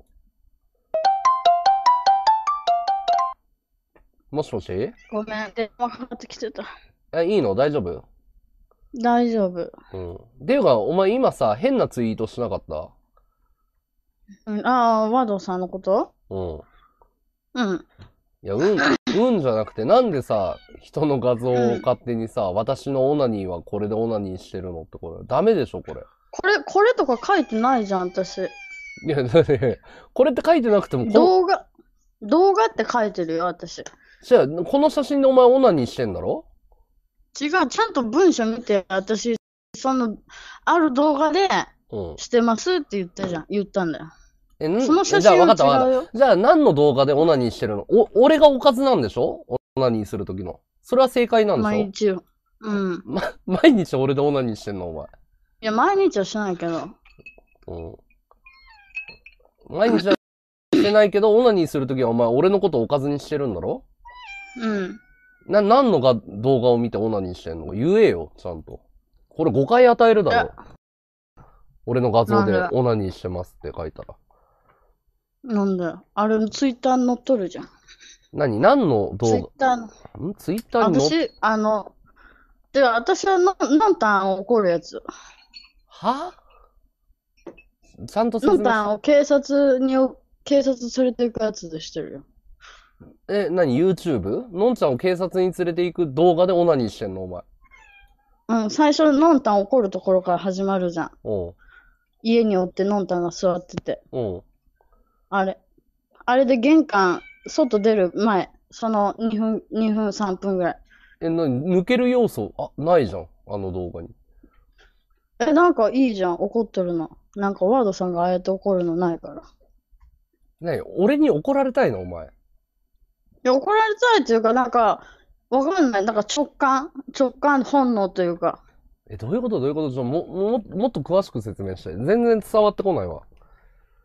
う。もしもし？ ごめん、電話かかってきてた。 え、いいの？大丈夫？ 大丈夫。 うん。っていうか、お前今さ、変なツイートしなかった？ うん、ああ、ワドさんのこと？ うん。 うん。 いや、うん、うんじゃなくて、なんでさ、人の画像を勝手にさ、私のオナニーはこれでオナニーしてるのってこれ、ダメでしょ、これ。 これ、これとか書いてないじゃん、私。 いや、だってこれって書いてなくても、この、 動画、動画って書いてるよ、私。 じゃあ、この写真でお前オナニーしてんだろ？ 違う、ちゃんと文章見て、私、その、ある動画で、 うん。 してますって言ったじゃん、言ったんだよ。 え、んその写じゃあ真は分かった分か違うよ。 った。じゃあ何の動画でオナニーしてるの？お、俺がおかずなんでしょ？オナニーするときの。それは正解なんでしょ？ 毎日。うん。 ま、毎日俺でオナニーしてんのお前。 いや、毎日はしないけど。 うん。毎日はしてないけど、オナニーするときはお前俺のことおかずにしてるんだろ？ うん。 な、何のが動画を見てオナニーしてんの？言えよ、ちゃんと。これ誤解与えるだろ。俺の画像でなんでオナニーしてますって書いたら。 なんだよ。あれ、ツイッターに載っとるじゃん。 何何のツイッ動ターの。 画んツイッターに載っ私、あの、では、私はの、のんたん怒るやつ。 はちゃんとのん説明したんを警察に、警察連れて行くやつでしてるよ。 え、何 ?YouTube？ のんちゃんを警察に連れて行く動画でオナニーしてんのお前。 うん、最初、のんたん怒るところから始まるじゃん。 うん。 家におってのんたんが座ってて。 うん。 あれ。あれで玄関、外出る前、そのにふん、にふん、さんぷんぐらい。 え、なに抜ける要素、あ、ないじゃん。あの動画に。 え、なんかいいじゃん、怒ってるの。なんかワードさんがああやって怒るのないから。いなに俺に怒られたいのお前。 や、怒られたいっていうか、なんか、わかんない。なんか直感、直感本能というか。 え、どういうことどういうことちょ、も、も、もっと詳しく説明して。全然伝わってこないわ。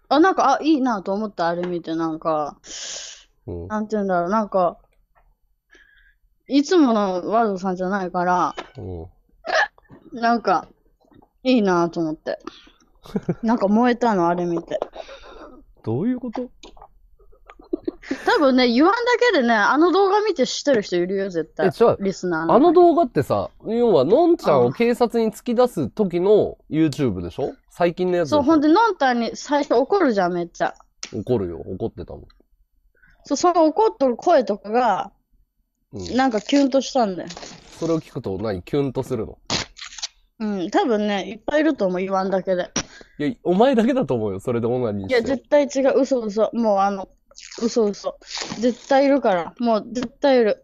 あ、なんか、あ、いいなと思った、あれ見て、なんか、 うん。 なんて言うんだろう、なんか、いつものワードさんじゃないから、 うん。 なんか、いいなと思って。なんか燃えたの、あれ見て。 どういうこと？ 多分ね、言わんだけでね、あの動画見て知ってる人いるよ、絶え、 対。 違う。 リスナーの中に。 あの動画ってさ、要は、のんちゃんをうん。 警察に突き出す時の YouTube でしょ？最近のやつそう、 でしょ？ ほんで、のんたんに最初怒るじゃん、めっちゃ。 怒るよ。怒ってたもん。 そう、その怒っとる声とかが、 うん。 なんかキュンとしたんだよ。 それを聞くと何キュンとするの？ うん、多分ね、いっぱいいると思う、言わんだけで。 いや、お前だけだと思うよ。それでオナニーいや、 して。 絶対違う、嘘嘘。もうあの、嘘嘘。絶対いるから。もう絶対いる。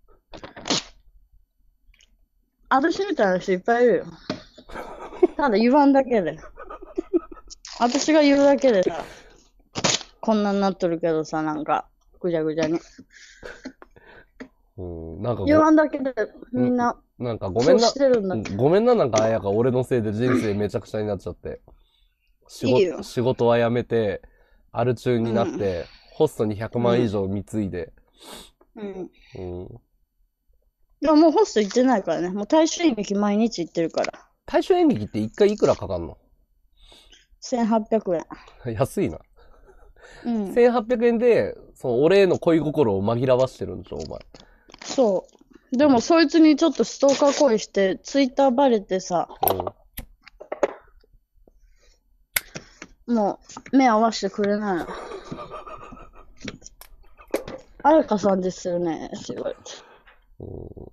私みたいな人いっぱいいるよ。ただ言わんだけで。私が言うだけでさ、こんなになっとるけどさ、なんか、ぐちゃぐちゃに。 うん。なんか言ご、 わんだけで、みんんな、 なんかごめそうんな。 してるんだ。 ごめんな、なんかあやか俺のせいで人生めちゃくちゃになっちゃって。仕事、 いいよ。 仕事は辞めて、アル中になっうん。 て、ホストにひゃくまん以うん。 上貢いで。 うん。 うん。 でももうホスト行ってないからね。もう大衆演劇毎日行ってるから。 大衆演劇って一回いくらかかんの？ せんはっぴゃくえん。 安いな。 うん。 せんはっぴゃくえんで、その俺への恋心を紛らわしてるんでしょ、お前。 そう。でもそいつにちょっとストーカー行為して、ツイッターバレてさ、もう目合わせてくれないの。あやかさんですよねって言われて。 うん。うん。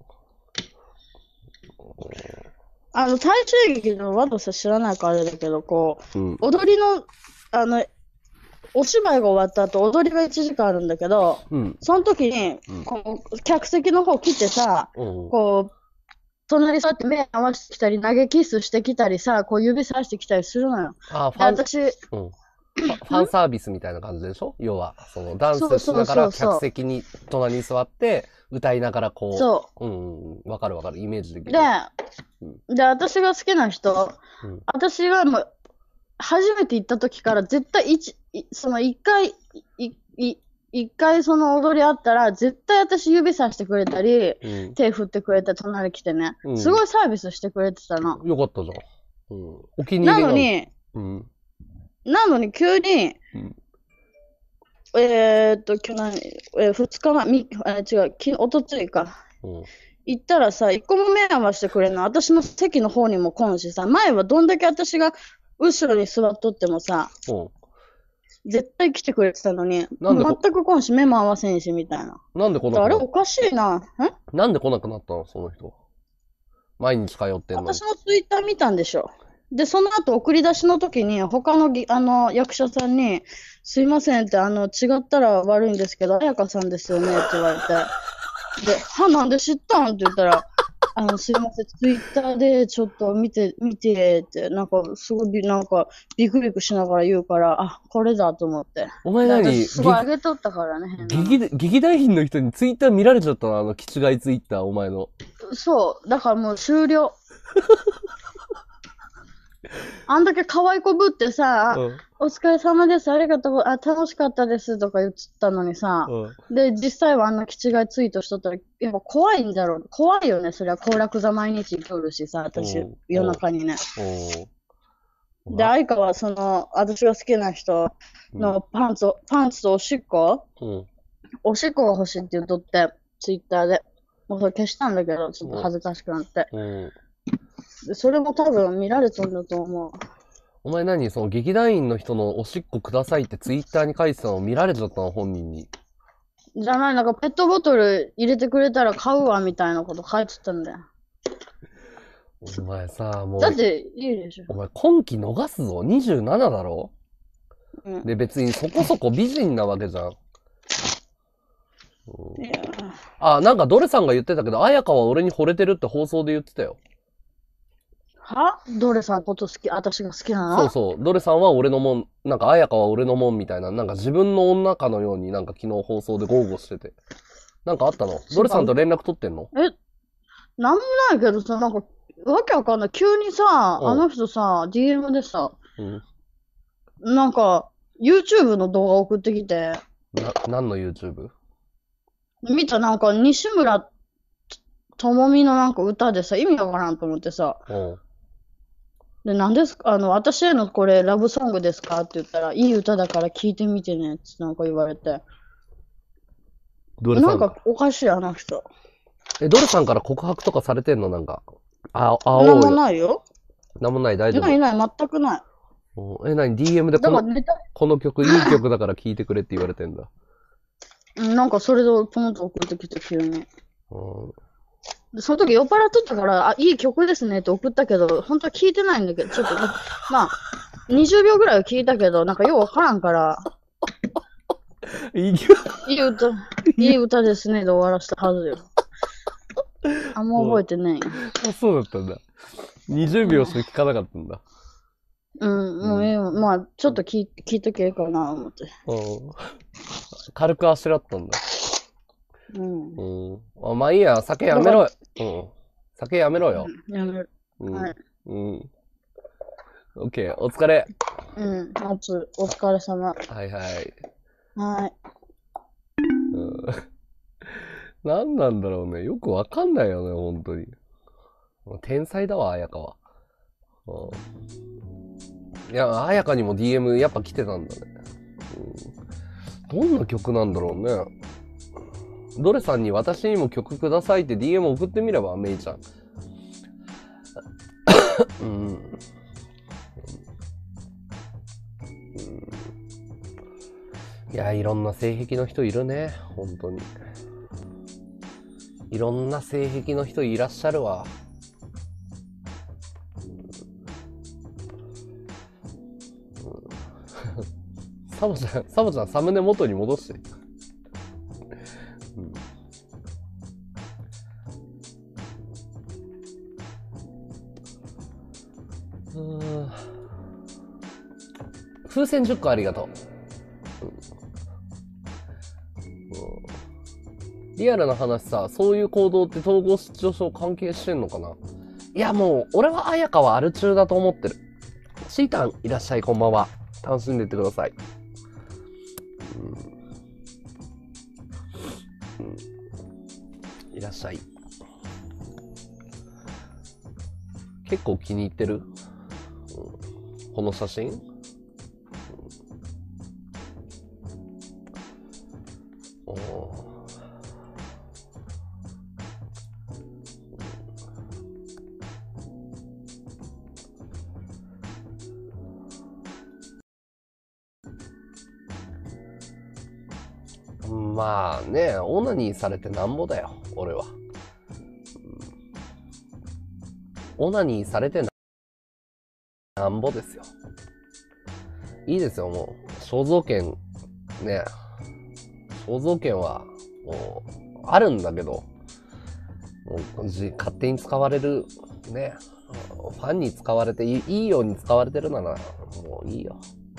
あの、大衆劇のワドさ知らないからあれだけど、こう、 うん。 踊りの、あの、お芝居が終わった後、踊りがいちじかんあるんだけど、 うん。 その時に、 うん。 こう、客席の方来てさ、 うん。 こう、隣座って目合わせてきたり、投げキスしてきたりさ、こう指さしてきたりするのよ。 あ、フで、 ァン、 私、んうん。ファファンサービスみたいな感じでしょ？要は、そのダンスしそうそうながらそうそ客席に隣に座って歌いながらう。 こそう、うんうん、わかるわかる。イメージできう。で、 る。うん。 で、私が好きな人、 うん。 私がもう、初めて行った時から絶対一、いその一回、い、い、一回その踊りあったら、絶対私指さしてくれたり、 うん。 手振ってくれて隣来てね、 うん。 すごいサービスしてくれてたの。 よかったじゃん。うん。お気に入なりなんだ。 のに、 うん。 なのに急に、 うん。 えーっと、今日何、えー、二日前、み、えー違う、き、おとついか。 うん。 行ったらさ、一個も目合わせてくれんの。私の席の方にも来んしさ、前はどんだけ私が後ろに座っとってもさ、 うん。 絶対来てくれてたのに、 なんでこ、 全く来んし、目も合わせんし、みたいな。 なんで来なくなっ、 あれおかしいな。んなんで来なくなったのその人。毎日通ってんのに。 私のツイッター見たんでしょ。で、その後送り出しの時に、他のぎあの役者さんに、すいませんって、あの、違ったら悪いんですけど、彩香さんですよねって言われて、で、は、なんで知ったんって言ったら、あの、すいません、ツイッターでちょっと見て、見てって、なんか、すごいび、なんか、ビクビクしながら言うから、あ、これだと思って。 お前で、 何私、すごい劇、 上げとったからね、変なの。 劇で、劇団員の人にツイッター見られちゃったのあの、気違いツイッター、お前の。 そう、だからもう終了。あんだけ可愛い子ぶってさ、 うん。 お疲れ様です、ありがとう、あ、楽しかったですとか言ったのにさ、 うん。 で、実際はあんな気違いツイートしとったら、やっぱ怖いんだろう。怖いよね、そりゃ、行楽座毎日来るしさ、私、 うん。 夜中にね。 うん。 で、 な、 相川はその、私が好きな人うん。 のパンツを、パンツとおしっこうん。 おしっこが欲しいって言っとって、ツイッターで。もうそれ消したんだけど、ちょっと恥ずかしくなって。 うん。 でそれも多分見られとんだと思う。 お前何その劇団員の人のおしっこくださいってツイッターに書いてたのを見られちゃったの本人に。 じゃない、なんかペットボトル入れてくれたら買うわみたいなこと書いてたんだよ。 お前さ、もう、 だっていいでしょ。 お前今期逃すぞ。にじゅうななだろ？ うん。 で、別にそこそこ美人なわけじゃん。うん、 いやあ、なんかドレさんが言ってたけど、綾香は俺に惚れてるって放送で言ってたよ。 はどれさんこと好き、私が好きなのそうそう。ドレさんは俺のもん、なんか綾香は俺のもんみたいな、なんか自分の女かのようになんか昨日放送で豪語してて。なんかあったの？ドレさんと連絡取ってんの？ え、なんもないけどさ、なんか、わけわかんない。急にさ、 うん。 あの人さ、ディーエム でさ、 うん。 なんか、 YouTube の動画送ってきて、 な、何の YouTube？ 見たなんか西村智美のなんか歌でさ、意味わからんと思ってさ、 うん。 で、何ですかあの、私へのこれラブソングですかって言ったら、いい歌だから聴いてみてねってなんか言われて。 ドレさん、 なんかおかしいあの人。 え、ドレさんから告白とかされてんのなんか、あ、あなんもおうよ。 ないよ。 なんもない、大丈夫。 ないない、全くない。 うんえ、なに ディーエム でこの、 だからネタ、 この曲、いい曲だから聴いてくれって言われてんだ。 うんなんかそれでポンと送ってきて急に。 うん。 で、その時酔っ払っとったから、あ、いい曲ですねって送ったけど、本当は聞いてないんだけど、ちょっと、まあ、にじゅうびょうぐらいは聞いたけど、なんかようわからんから、 いい曲。 いい歌、いい歌ですねで終わらせたはずよ。あんま覚えてないよ。 あ、そうだったんだ。にじゅうびょうしか聞かなかったんだ。 うん、もうええわまあ、ちょっと聞い聞いときゃいいかな、思って。 うん。軽くあしらったんだ。 うん。 うん。あ、まあいいや、酒やめろよ。うん。酒やめろよ。 やめる。 うん。 はい。 うん。オッケー、お疲れ。 うん。夏、お疲れ様。 はいはい。 はい。 うん。何なんだろうね。よくわかんないよね、本当に。天才だわ、彩香は。うん。いや、彩香にも ディーエム やっぱ来てたんだね。うん。どんな曲なんだろうね。ドレさんに私にも曲くださいって ディーエム 送ってみれば、メイちゃん。うん。うん。いや、いろんな性癖の人いるね。本当に。いろんな性癖の人いらっしゃるわ。サボちゃん、サボちゃん、サムネ元に戻して。うん、うーん風船じゅっこありがとう。うん、リアルな話さ、そういう行動って統合失調症関係してんのかな？いや、もう、俺は彩香はアル中だと思ってる。シータン、いらっしゃい、こんばんは。楽しんでいってください。うんうん、いらっしゃい。結構気に入ってる、うん、この写真、うん、おまあね、オナニーされてなんぼだよ、俺は。オナニーされてなんぼですよ。いいですよ、もう。肖像権、ね。肖像権は、もう、あるんだけど、もうじ勝手に使われる、ね。ファンに使われていい、いいように使われてるなら、もういいよ。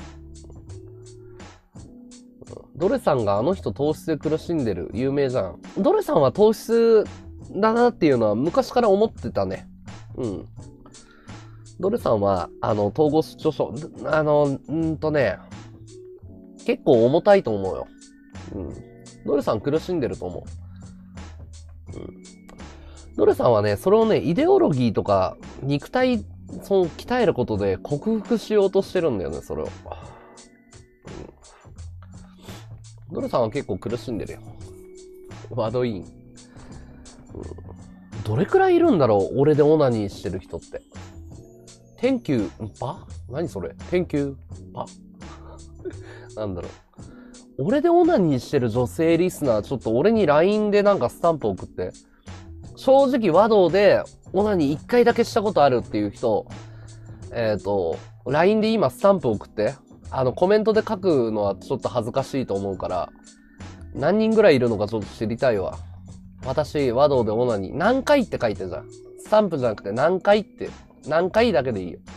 ドレさんがあの人糖質で苦しんでる、有名じゃん。ドレさんは糖質だなっていうのは昔から思ってたね。うん。ドレさんは、あの、統合失調症、あの、うんとね、結構重たいと思うよ。うん。ドレさん苦しんでると思う。うん。ドレさんはね、それをね、イデオロギーとか、肉体、その、鍛えることで克服しようとしてるんだよね、それを。うん、ドレさんは結構苦しんでるよ。ワドイン。うん。どれくらいいるんだろう、俺でオナニーしてる人って。Thank you, パ？何それ？ Thank you, パ？なんだろう。俺でオナニーしてる女性リスナー、ちょっと俺に ライン でなんかスタンプ送って。正直和道でオナニー一回だけしたことあるっていう人、えっと、ライン で今スタンプ送って。あの、コメントで書くのはちょっと恥ずかしいと思うから、何人ぐらいいるのかちょっと知りたいわ。私、和道でオナニー、何回って書いてるじゃん。スタンプじゃなくて何回って、何回だけでいいよ。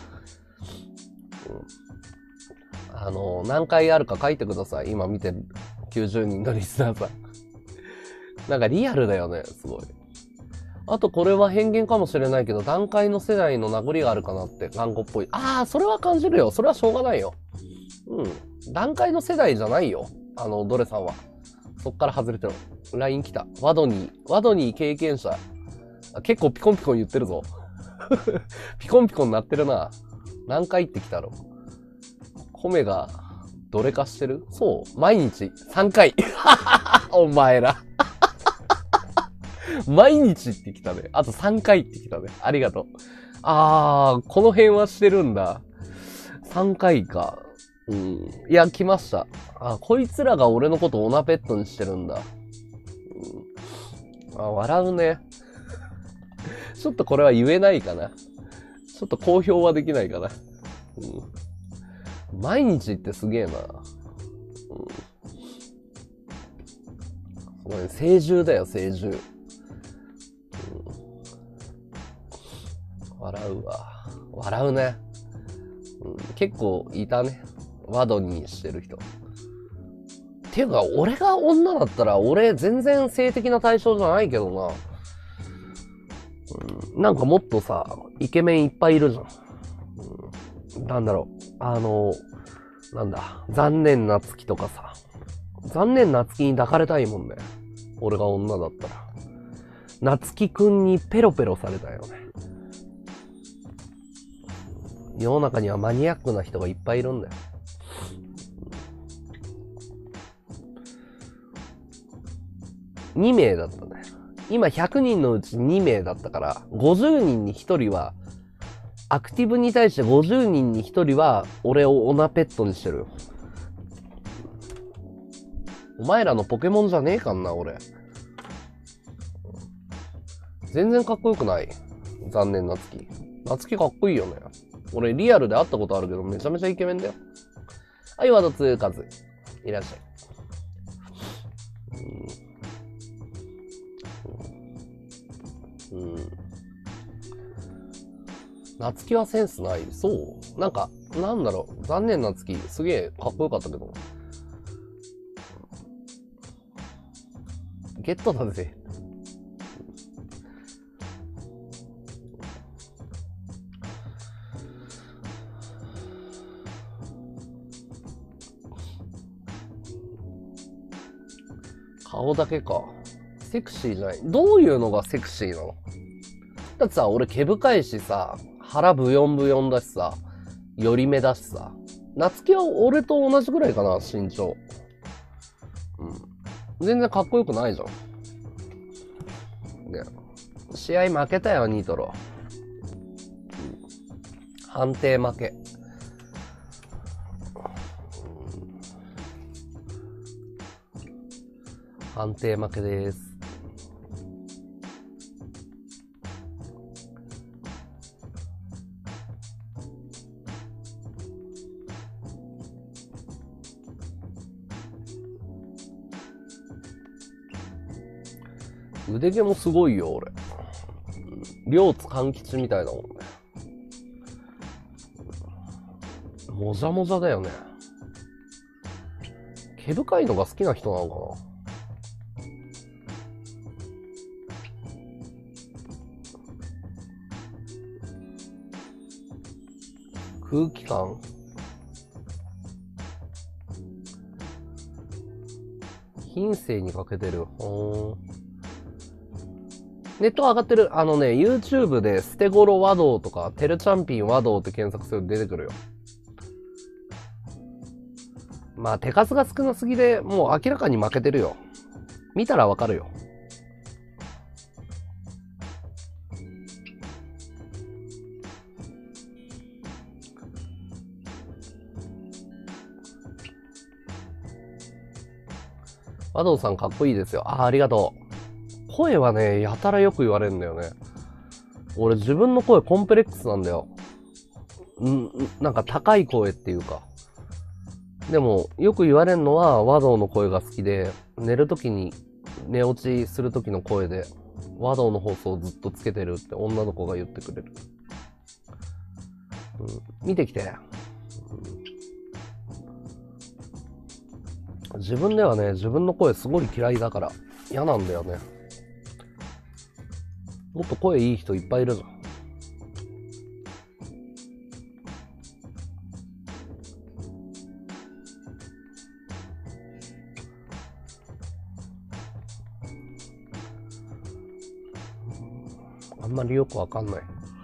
うん、あの、何回あるか書いてください。今見てるきゅうじゅうにんのリスナーさん。なんかリアルだよね、すごい。あとこれは偏見かもしれないけど、段階の世代の名残があるかなって、頑固っぽい。ああ、それは感じるよ。それはしょうがないよ。うん。 段階の世代じゃないよ。あの、ドレさんは。そっから外れてるの。ライン 来た。ワドニー。ワドニー経験者。結構ピコンピコン言ってるぞ。ピコンピコンなってるな。何回言ってきたろ。米が、どれかしてる？そう。毎日さんかい。お前ら。毎日ってきたね。あとさんかいってきたね。ありがとう。あー、この辺はしてるんだ。さんかいか。うん。いや、来ました。あ、こいつらが俺のことオナペットにしてるんだ。うん、あ、笑うね。ちょっとこれは言えないかな。ちょっと公表はできないかな。うん、毎日ってすげえな。うん、すごいね。成獣だよ、成獣。笑うわ。笑うね、うん。結構いたね。ワドにしてる人。っていうか、俺が女だったら、俺全然性的な対象じゃないけどな。うん、なんかもっとさ、イケメンいっぱいいるじゃん。うん、なんだろう。あの、なんだ。残念な月とかさ。残念な月に抱かれたいもんね。俺が女だったら。なつきくんにペロペロされたよね。世の中にはマニアックな人がいっぱいいるんだよ。にめいだったね。今ひゃくにんのうちにめいだったから、ごじゅうにんにひとりは、アクティブに対してごじゅうにんにひとりは、俺をオナペットにしてるよ。お前らのポケモンじゃねえかんな、俺。全然かっこよくない。残念なつき。なつきかっこいいよね。俺リアルで会ったことあるけど、めちゃめちゃイケメンだよ。はい、ワードツーカズ。いらっしゃい。うん。うん。なつきはセンスない。そうなんか、なんだろう。残念なつき、すげえかっこよかったけど。ゲットだぜ。顔だけか。セクシーじゃない。どういうのがセクシーなの？だってさ、俺毛深いしさ、腹ブヨンブヨンだしさ、寄り目だしさ。夏希は俺と同じぐらいかな、身長。うん。全然かっこよくないじゃん。ね。試合負けたよ、ニートロ。うん、判定負け。判定負けです。腕毛もすごいよ、俺。両津勘吉みたいだもんね。もじゃもじゃだよね。毛深いのが好きな人なのかな。空気感？品性に欠けてる。ほー。ネット上がってる。あのね、YouTube でステゴロ和道とか、テルチャンピン和道って検索すると出てくるよ。まあ、手数が少なすぎで、もう明らかに負けてるよ。見たらわかるよ。和道さんかっこいいですよ。あ、ありがとう。声はね、やたらよく言われるんだよね。俺自分の声コンプレックスなんだよ。ん、なんか高い声っていうか。でも、よく言われるのは和道の声が好きで、寝るときに寝落ちするときの声で、和道の放送をずっとつけてるって女の子が言ってくれる。うん、見てきて。うん、自分ではね、自分の声すごい嫌いだから嫌なんだよね。もっと声いい人いっぱいいるじゃん。 あんまりよくわかんない。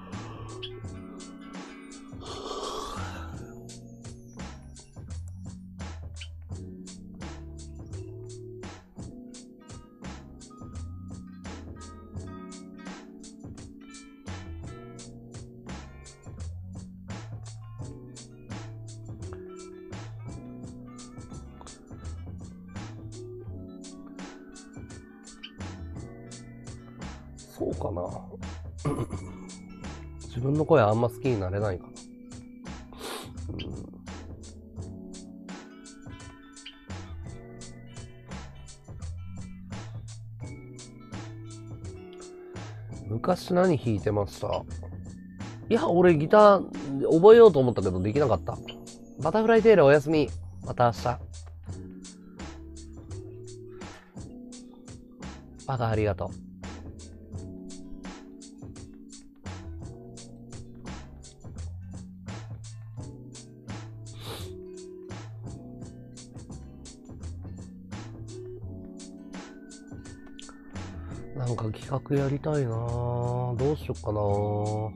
そうかな。自分の声あんま好きになれないかな。うん、昔何弾いてました？いや、俺ギター覚えようと思ったけどできなかった。バタフライテールおやすみ。また明日。バカありがとう。なんか企画やりたいなぁ。どうしよっかなぁ。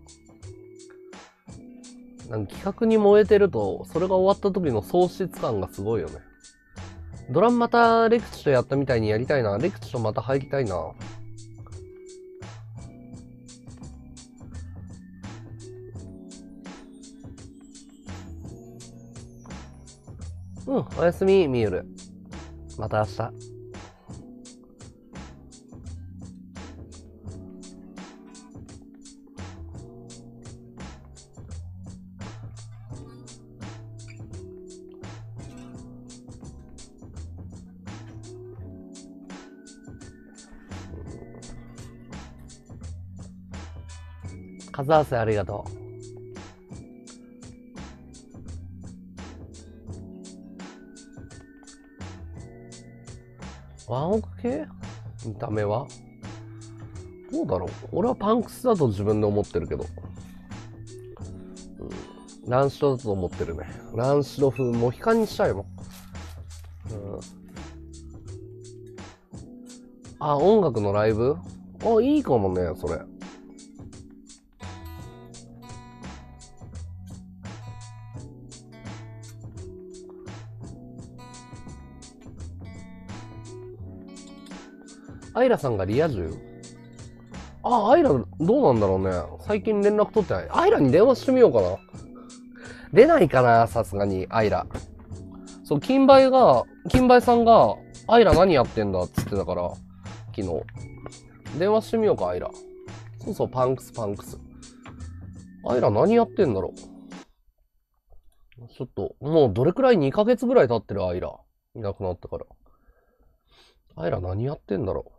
なんか企画に燃えてると、それが終わった時の喪失感がすごいよね。ドラムまたレクチとやったみたいにやりたいな。レクチとまた入りたいな。うん、おやすみ、みゆる。また明日。数合わせありがとう。ワンオク系？見た目はどうだろう。俺はパンクスだと自分で思ってるけど。うん、ランシドだと思ってるね。ランシド風、モヒカンにしたいもん。うん、あ、音楽のライブ？あ、いいかもね、それ。アイラさんがリア充？あ、アイラどうなんだろうね。最近連絡取ってない。アイラに電話してみようかな。出ないかな、さすがに、アイラ。そう、金梅が、金梅さんが、アイラ何やってんだっつってたから、昨日。電話してみようか、アイラ。そうそう、パンクス、パンクス。アイラ何やってんだろう。ちょっと、もうどれくらいにかげつぐらい経ってる、アイラ。いなくなってから。アイラ何やってんだろう。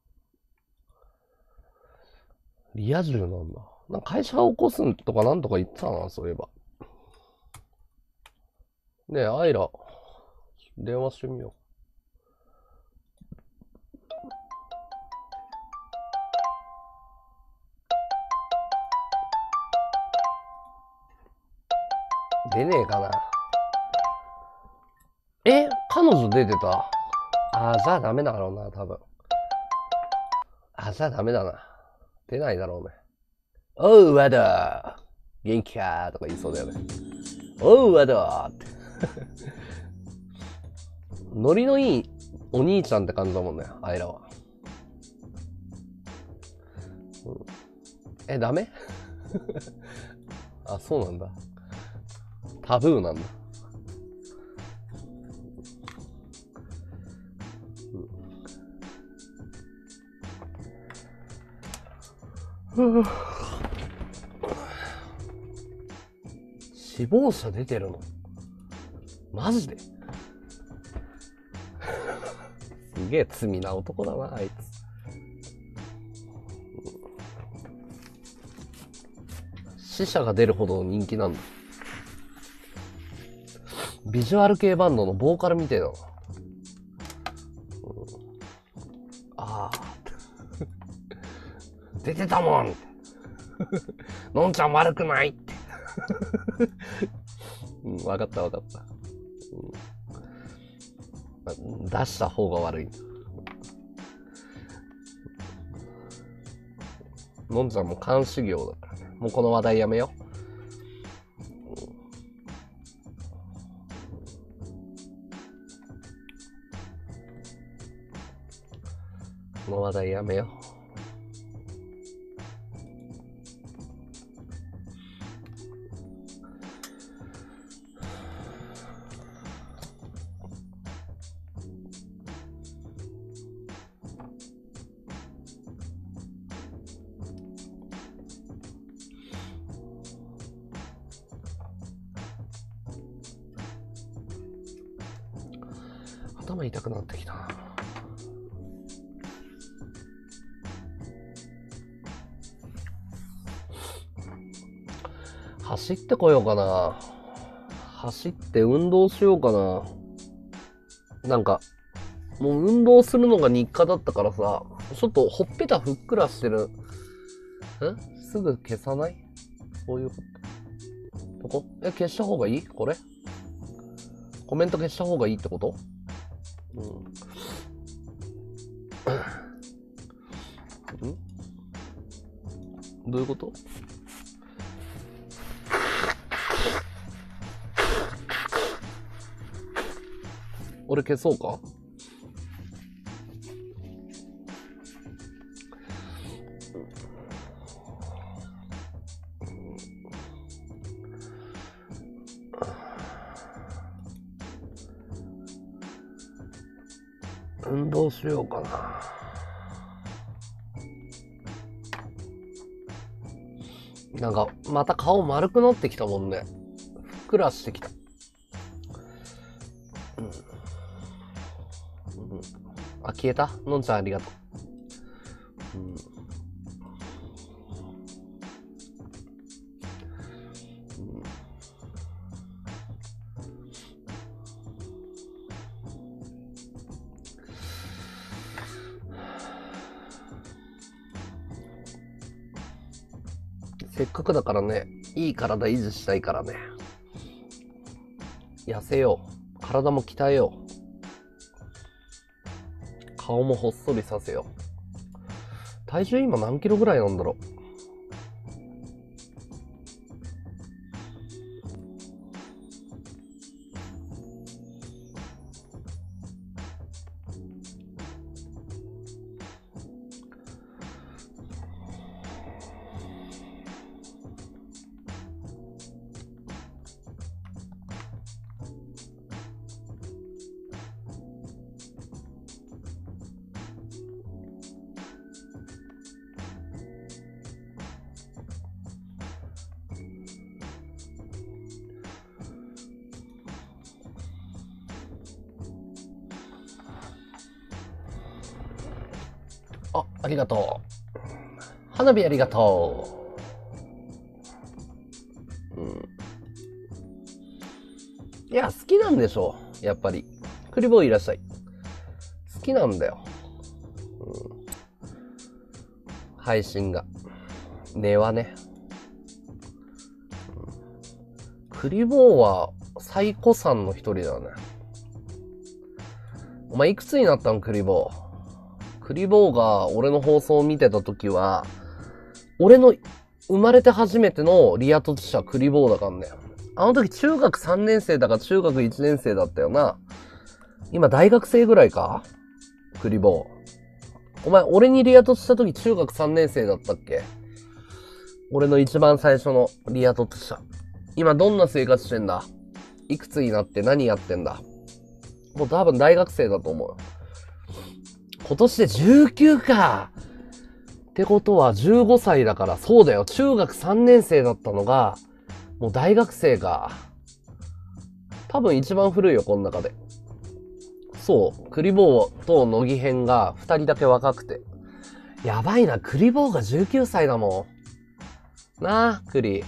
リア充なんだ。なんか会社を起こすんとかなんとか言ってたな、そういえば。ねえ、アイラ、電話してみよう。出ねえかな。え、彼女出てた？あー、じゃあダメだろうな、多分。あ、じゃあダメだな。出ないだろうね。おう、ワダー。元気かーとか言いそうだよね。おう、ワダーって。ノリのいいお兄ちゃんって感じだもんね、アイラは。うん、え、ダメ？あ、そうなんだ。タブーなんだ。うん、死亡者出てるの？マジで？すげえ罪な男だな、あいつ。死者が出るほどの人気なんだ。ビジュアル系バンドのボーカルみてえだな。うん、ああ。出てたもんのんちゃん悪くないって。うん、わかったわかった。うん、出した方が悪い。 のんちゃんも監視業だからね。もうこの話題やめよう。この話題やめよう。頭痛くなってきたな。走ってこようかな。走って運動しようかな。なんか、もう運動するのが日課だったからさ、ちょっとほっぺたふっくらしてる。んすぐ消さないそういうこと。どこえ、消した方がいいこれコメント消した方がいいってことうん。んどういうこと俺消そうか運動しようかな。なんか、また顔丸くなってきたもんね。ふっくらしてきた。うん。うん、あ、消えたのんちゃんありがとう。うん。せっかくだからね、いい体維持したいからね。痩せよう。体も鍛えよう。顔もほっそりさせよう。体重今何キロぐらいなんだろう。あ、ありがとう。花火ありがとう。うん。いや、好きなんでしょう。やっぱり。クリボーいらっしゃい。好きなんだよ。うん、配信が。根はね。うん、クリボーは最古さんの一人だよね。お前いくつになったんクリボー。クリボーが俺の放送を見てた時は、俺の生まれて初めてのリア突者クリボーだからね。あの時中学さんねん生だか中学いちねん生だったよな。今大学生ぐらいかクリボー。お前俺にリア突した時中学さんねん生だったっけ俺の一番最初のリア突者。今どんな生活してんだいくつになって何やってんだもう多分大学生だと思うよ。今年でじゅうきゅうか。ってことはじゅうごさいだから、そうだよ。中学さんねん生だったのが、もう大学生か。多分一番古いよ、この中で。そう。クリボーと乃木編がふたりだけ若くて。やばいな、クリボーがじゅうきゅうさいだもん。なあ、クリ。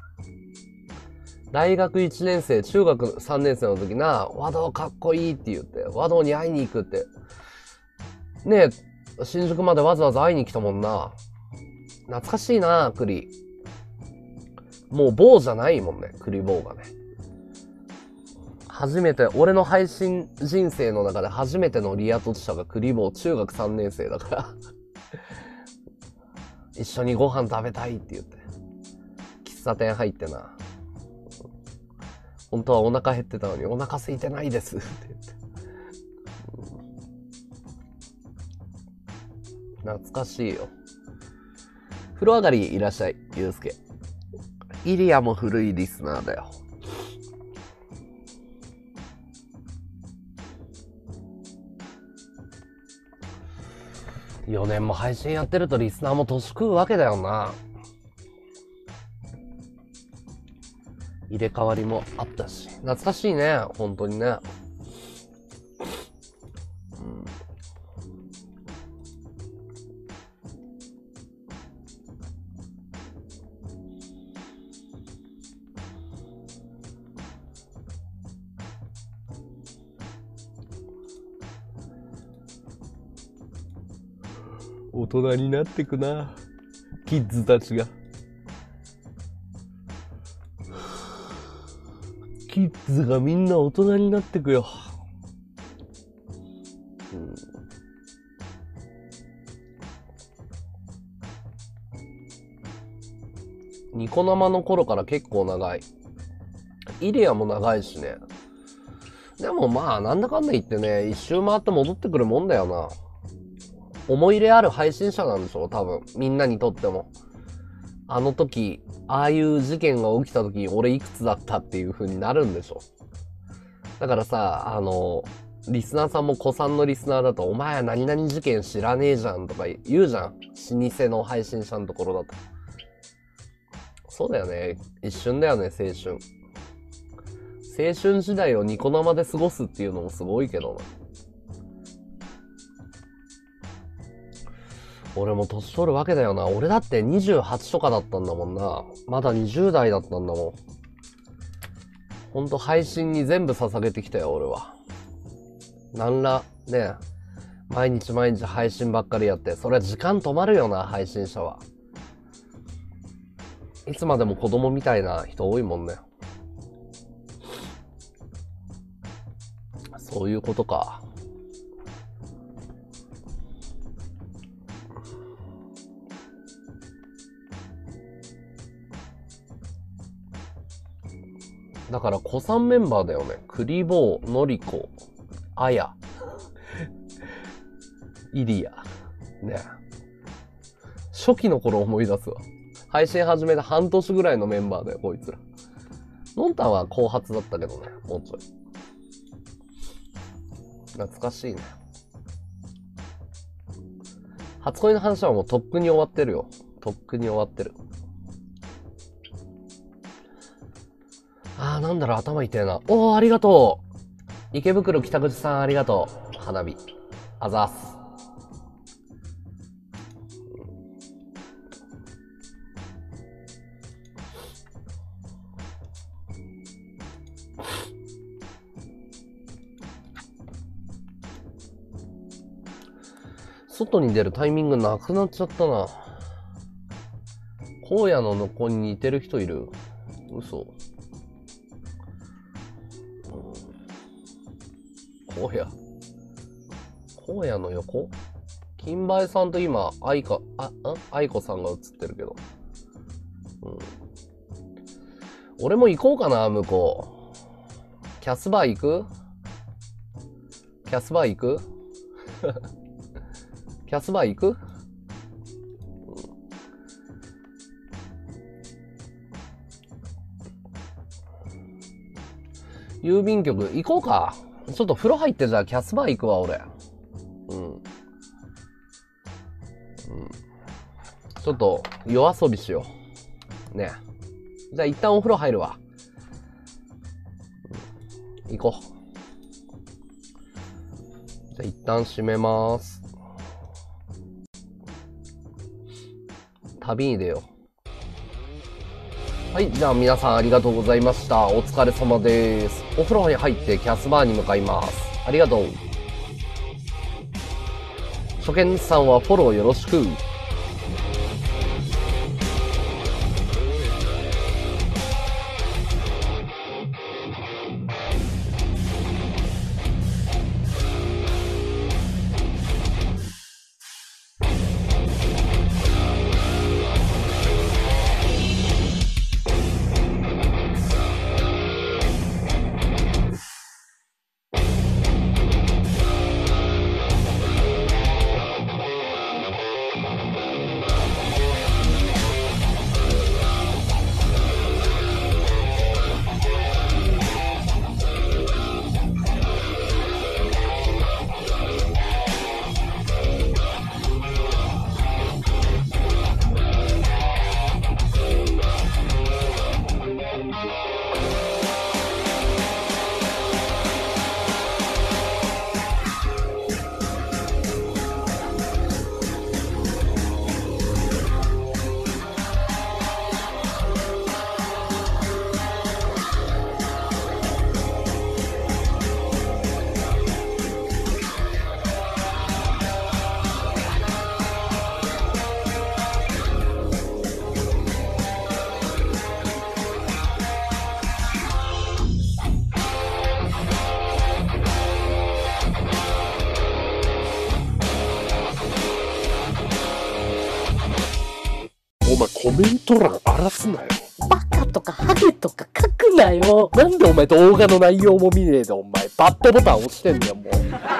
大学いちねん生、中学さんねん生の時な、和道かっこいいって言って、和道に会いに行くって。ねえ、新宿までわざわざ会いに来たもんな。懐かしいな、クリ。もう坊じゃないもんね、クリボーがね。初めて、俺の配信人生の中で初めてのリア突者がクリボー中学さんねん生だから。 一緒にご飯食べたいって言って。喫茶店入ってな。本当はお腹減ってたのに、お腹空いてないですって言って。懐かしいよ。風呂上がりいらっしゃい、ゆうすけ。イリアも古いリスナーだよ。よねんも配信やってるとリスナーも年食うわけだよな。入れ替わりもあったし。懐かしいね、本当にね。大人になってくな、キッズたちが。キッズがみんな大人になってくよ。うん、ニコ生の頃から結構長い。イリアも長いしね。でもまあなんだかんだ言ってね、一周回って戻ってくるもんだよな。思い入れある配信者なんでしょ、多分。みんなにとっても。あの時、ああいう事件が起きた時、俺いくつだったっていう風になるんでしょ。だからさ、あの、リスナーさんも子さんのリスナーだと、お前は何々事件知らねえじゃんとか言うじゃん。老舗の配信者のところだと。そうだよね。一瞬だよね、青春。青春時代をニコ生で過ごすっていうのもすごいけどな。俺も年取るわけだよな。俺だってにじゅうはちとかだったんだもんな。まだにじゅう代だったんだもん。ほんと配信に全部捧げてきたよ、俺は。なんら、ね、毎日毎日配信ばっかりやって、それは時間止まるよな、配信者は。いつまでも子供みたいな人多いもんね。そういうことか。だから子さんメンバーだよね。クリボー、ノリコ、アヤ、イリア。ね。初期の頃思い出すわ。配信始めて半年ぐらいのメンバーだよ、こいつら。ノンタンは後発だったけどね、もうちょい。懐かしいね。初恋の話はもうとっくに終わってるよ。とっくに終わってる。あー、なんだろう、頭痛えな。おー、ありがとう。池袋北口さんありがとう。花火。あざーす。外に出るタイミングなくなっちゃったな。荒野の横に似てる人いる？嘘。荒野。荒野の横？金梅さんと今、愛か、あ、ん愛子さんが映ってるけど。うん。俺も行こうかな、向こう。キャスバー行く？キャスバー行く？キャスバー行く？郵便局行こうか。ちょっと風呂入ってじゃあキャスバー行くわ、俺。うん。うん。ちょっと夜遊びしよう。ね。じゃあ一旦お風呂入るわ。うん、行こう。じゃあ一旦閉めます。旅に出よう。はい、じゃあ皆さんありがとうございました。お疲れ様です。お風呂に入ってキャスバーに向かいます。ありがとう。初見さんはフォローよろしく。 お前コメント欄荒らすなよ。 バカとかハゲとか書くなよ。 なんでお前動画の内容も見ねえでお前バッドボタン押してんだよもう。